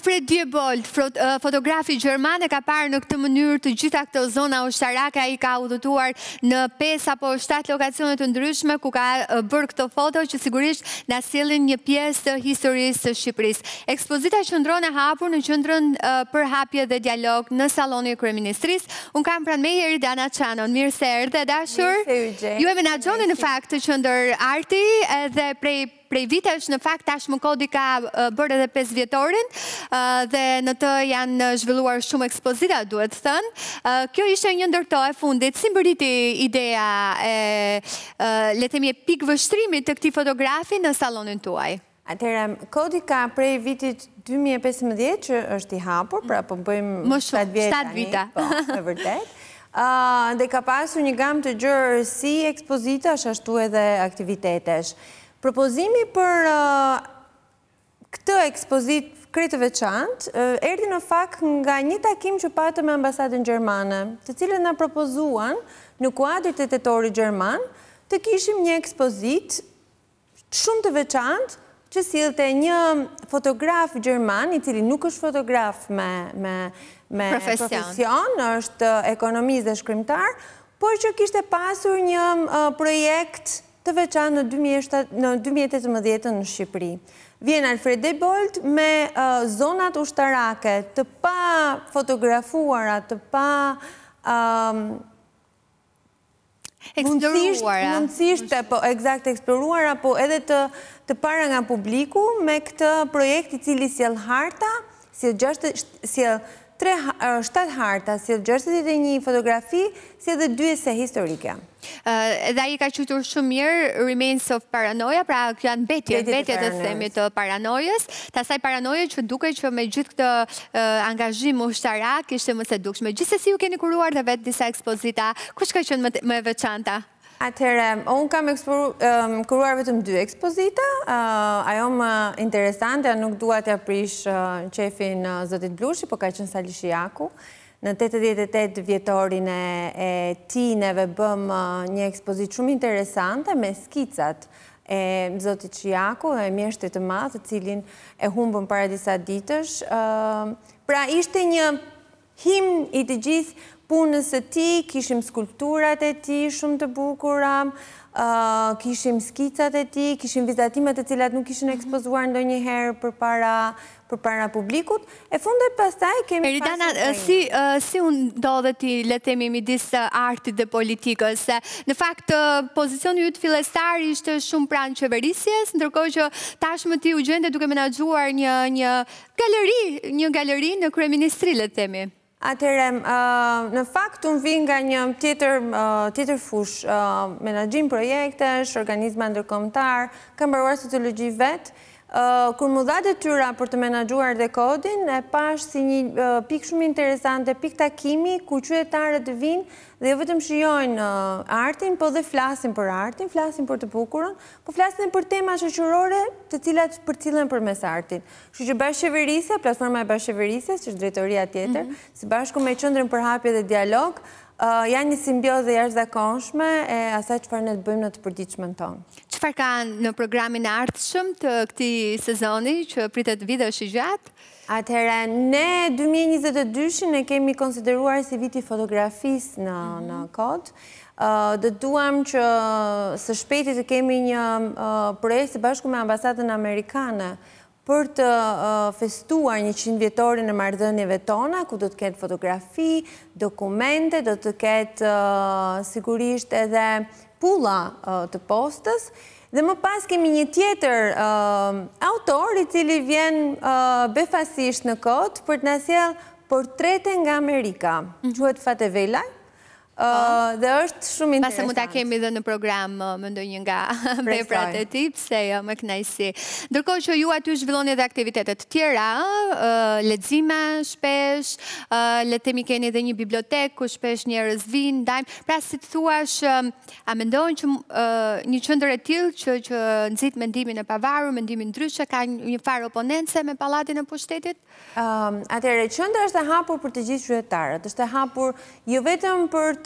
Alfred Diebold, fotografi gjerman, ka parë në këtë mënyrë të gjitha këto zona ushtarake, ai ka udhëtuar në 5 apo 7 lokacione të ndryshme ku ka bërë këto foto që sigurisht na sjellin një pjesë të historisë së Shqipërisë. Ekspozita qëndron e hapur në qendrën për hapje dhe dialog në salloni e kryeministrisë. Un kam pranë me Eridana Çanon. Mirë se erdhe, dashur. Ju e menaxhoni në fakt të qendër arti edhe prej vitesh, në fakt, tashmë kodi ka bërë edhe 5 vjetorin dhe në të janë zhvilluar shumë ekspozita, duhet të thënë. Kjo ishte një ndër to e fundit. Si mbërriti ideja le të themi pikëvështrimit të këtij fotografi në sallonin tuaj? Atëherë, kodi ka prej vitit 2015 që është i hapur, pra po bëjmë 7 vite. Po, me vërtet. Dhe ka pasur një gamë të gjerë si ekspozitash, ashtu edhe aktivitetesh. Propozimi për këtë ekspozit krejtë veçantë erdhi në fakt nga një takim që patëm me ambasadën gjermane, të cilët na propozuan në kuadrit e tetorit gjerman të kishim një ekspozit shumë të veçantë që sillte një fotograf gjerman, i cili nuk është fotograf me profesion, është ekonomist dhe shkrimtar, por që kishte pasur një projekt të veçanë në 2018 në Shqipëri. Vjen Alfred Diebold me zonat ushtarake të pa fotografuara, të pa mundësisht eksploruara, po edhe të para nga publiku me këtë projekt i cili sjell harta, sjell 7 harta, sjell 61 fotografi, sjell dhe 2 ese historike. Dhe ai ka quajtur shumë mirë Remains of Paranoia, pra kjo janë mbetje të themi të paranojës, të asaj paranoje që duket që me gjithë këtë angazhim ushtarak ishte më së dukshme. Gjithsesi ju keni kuruar dhe vetë disa ekspozita, kush ka qenë më e veçanta? Atëherë, unë kam kuruar vetëm 2 ekspozita, ajo më interesante, nuk dua t'ja prish qefin zotit Blushi, po ka qenë Sali Shijaku. Në 88 vjetorin e tij neve bëm një ekspozit shumë interesante me skicat e zotit Shijaku, e mjeshtrit të madh, të cilin e humbëm para disa ditësh. Pra ishte një him i të gjithë punës e tij, kishim skulpturat e tij shumë të bukura, kishim skicat e tij, kishim vizatimet të cilat nuk ishin ekspozuar ndonjëherë përpara publikut. E fundet pastaj kemi Eridana, si u ndodhe ti, le të themi, midis artit dhe politikës? Në fakt, pozicioni yt fillestar ishte shumë pranë qeverisjes, ndërkohë që tashmë ti u gjende duke menaxhuar një galeri në kryeministri, le të themi. Atëherë, në fakt, unë vi nga një tjetër fush, menaxhim projektesh, organizma ndërkombëtar, kam mbaruar sociologji vetë. Kur më dha detyra për të menaxhuar dhe kodin, e pash si një pikë shumë interesante, pikë takimi, ku qytetarët vinë dhe jo vetëm shijojnë artin, po dhe flasin për artin, flasin për të bukurën, po flasin për tema shoqërore të cilat përcillen përmes artit. Kështu që bashkëqeverisja, platforma e bashkëqeverisjes, që është drejtoria tjetër, së bashku me qendrën për hapje dhe dialog, janë një simbiozë jashtëzakonshme e asaj çfarë ne bëjmë në të përditshmën tonë. Çfarë ka në programin e ardhshëm të këtij sezoni që pritet vitesh i gjatë? Atëherë, ne 2022-shin e kemi konsideruar si viti fotografisë në kod. Do duam që së shpejti të kemi një projekt së bashku me ambasadën amerikane për të festuar 100 vjetorin e marrëdhënieve tona, ku do të ketë fotografi, dokumente, do të ketë sigurisht edhe pulla të postës, dhe më pas kemi një tjetër autor i cili vjen befasisht në kod për të na sjellë portrete nga Amerika. Quhet Fate Velaj. Dhe është shumë interesant. Pastaj mund ta kemi dhe në program më ndonjë nga veprat e tij, pse jo, me kënaqësi. Ndërkohë që ju aty zhvilloni edhe aktivitete të tjera, lexime shpesh, le të themi keni edhe një bibliotekë ku shpesh njerëz vinë, ndajmë. Pra si të thuash, a mendon që një qendër e tillë që nxit mendimin e pavarur, mendimin ndryshe, ka një farë oponence me pallatin e pushtetit? Atëherë, qendra është e hapur për të gjithë qytetarët, është e hapur jo vetëm për të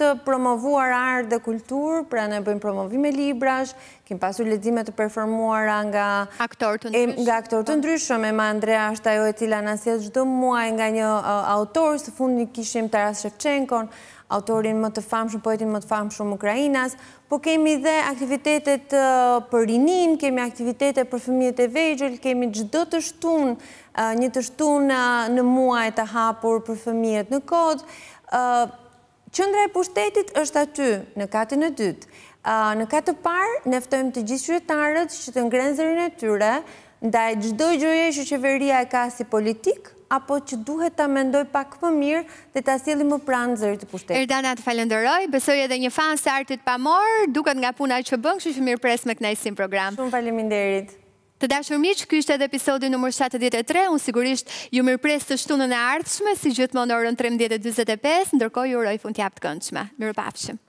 të promovuar art dhe kultur, pra ne bëjmë promovime librash, kemi pasur lexime të performuara nga aktorë të ndryshëm, Ema Andrea është ajo e cila na sjell çdo muaj nga një autor, së fundi kishim Taras Shevchenkon, autorin më të famshëm, poetin më të famshëm Ukrainas, po kemi dhe aktivitetet për rinin, kemi aktivitetet për fëmijët e vegjël, kemi çdo të shtunë, një të shtunë në muaj të hapur për fëmijët në kod. Qendra e pushtetit është aty, në katin e dytë. Në katë të parë, ne ftojmë të gjithë qytetarët që të ngrenë zërin e tyre, ndaj çdo gjëje që qeveria e ka si politik, apo që duhet ta mendoj pak më mirë dhe ta sjellë më pranë zërit të pushtetit. Erdana, të falenderoj, besoj edhe një fan se artit pamor, duket nga puna që bën, kështu që mirëpres me kënaqësi program. Shumë faleminderit. Të dashur miq, ky ishte edhe episodi numër 73. Unë sigurisht ju mirëpres të shtunën e ardhshme, si gjithmonë orën 13:45, ndërkohë ju uroj fundjavë të këndshme. Mirupafshim.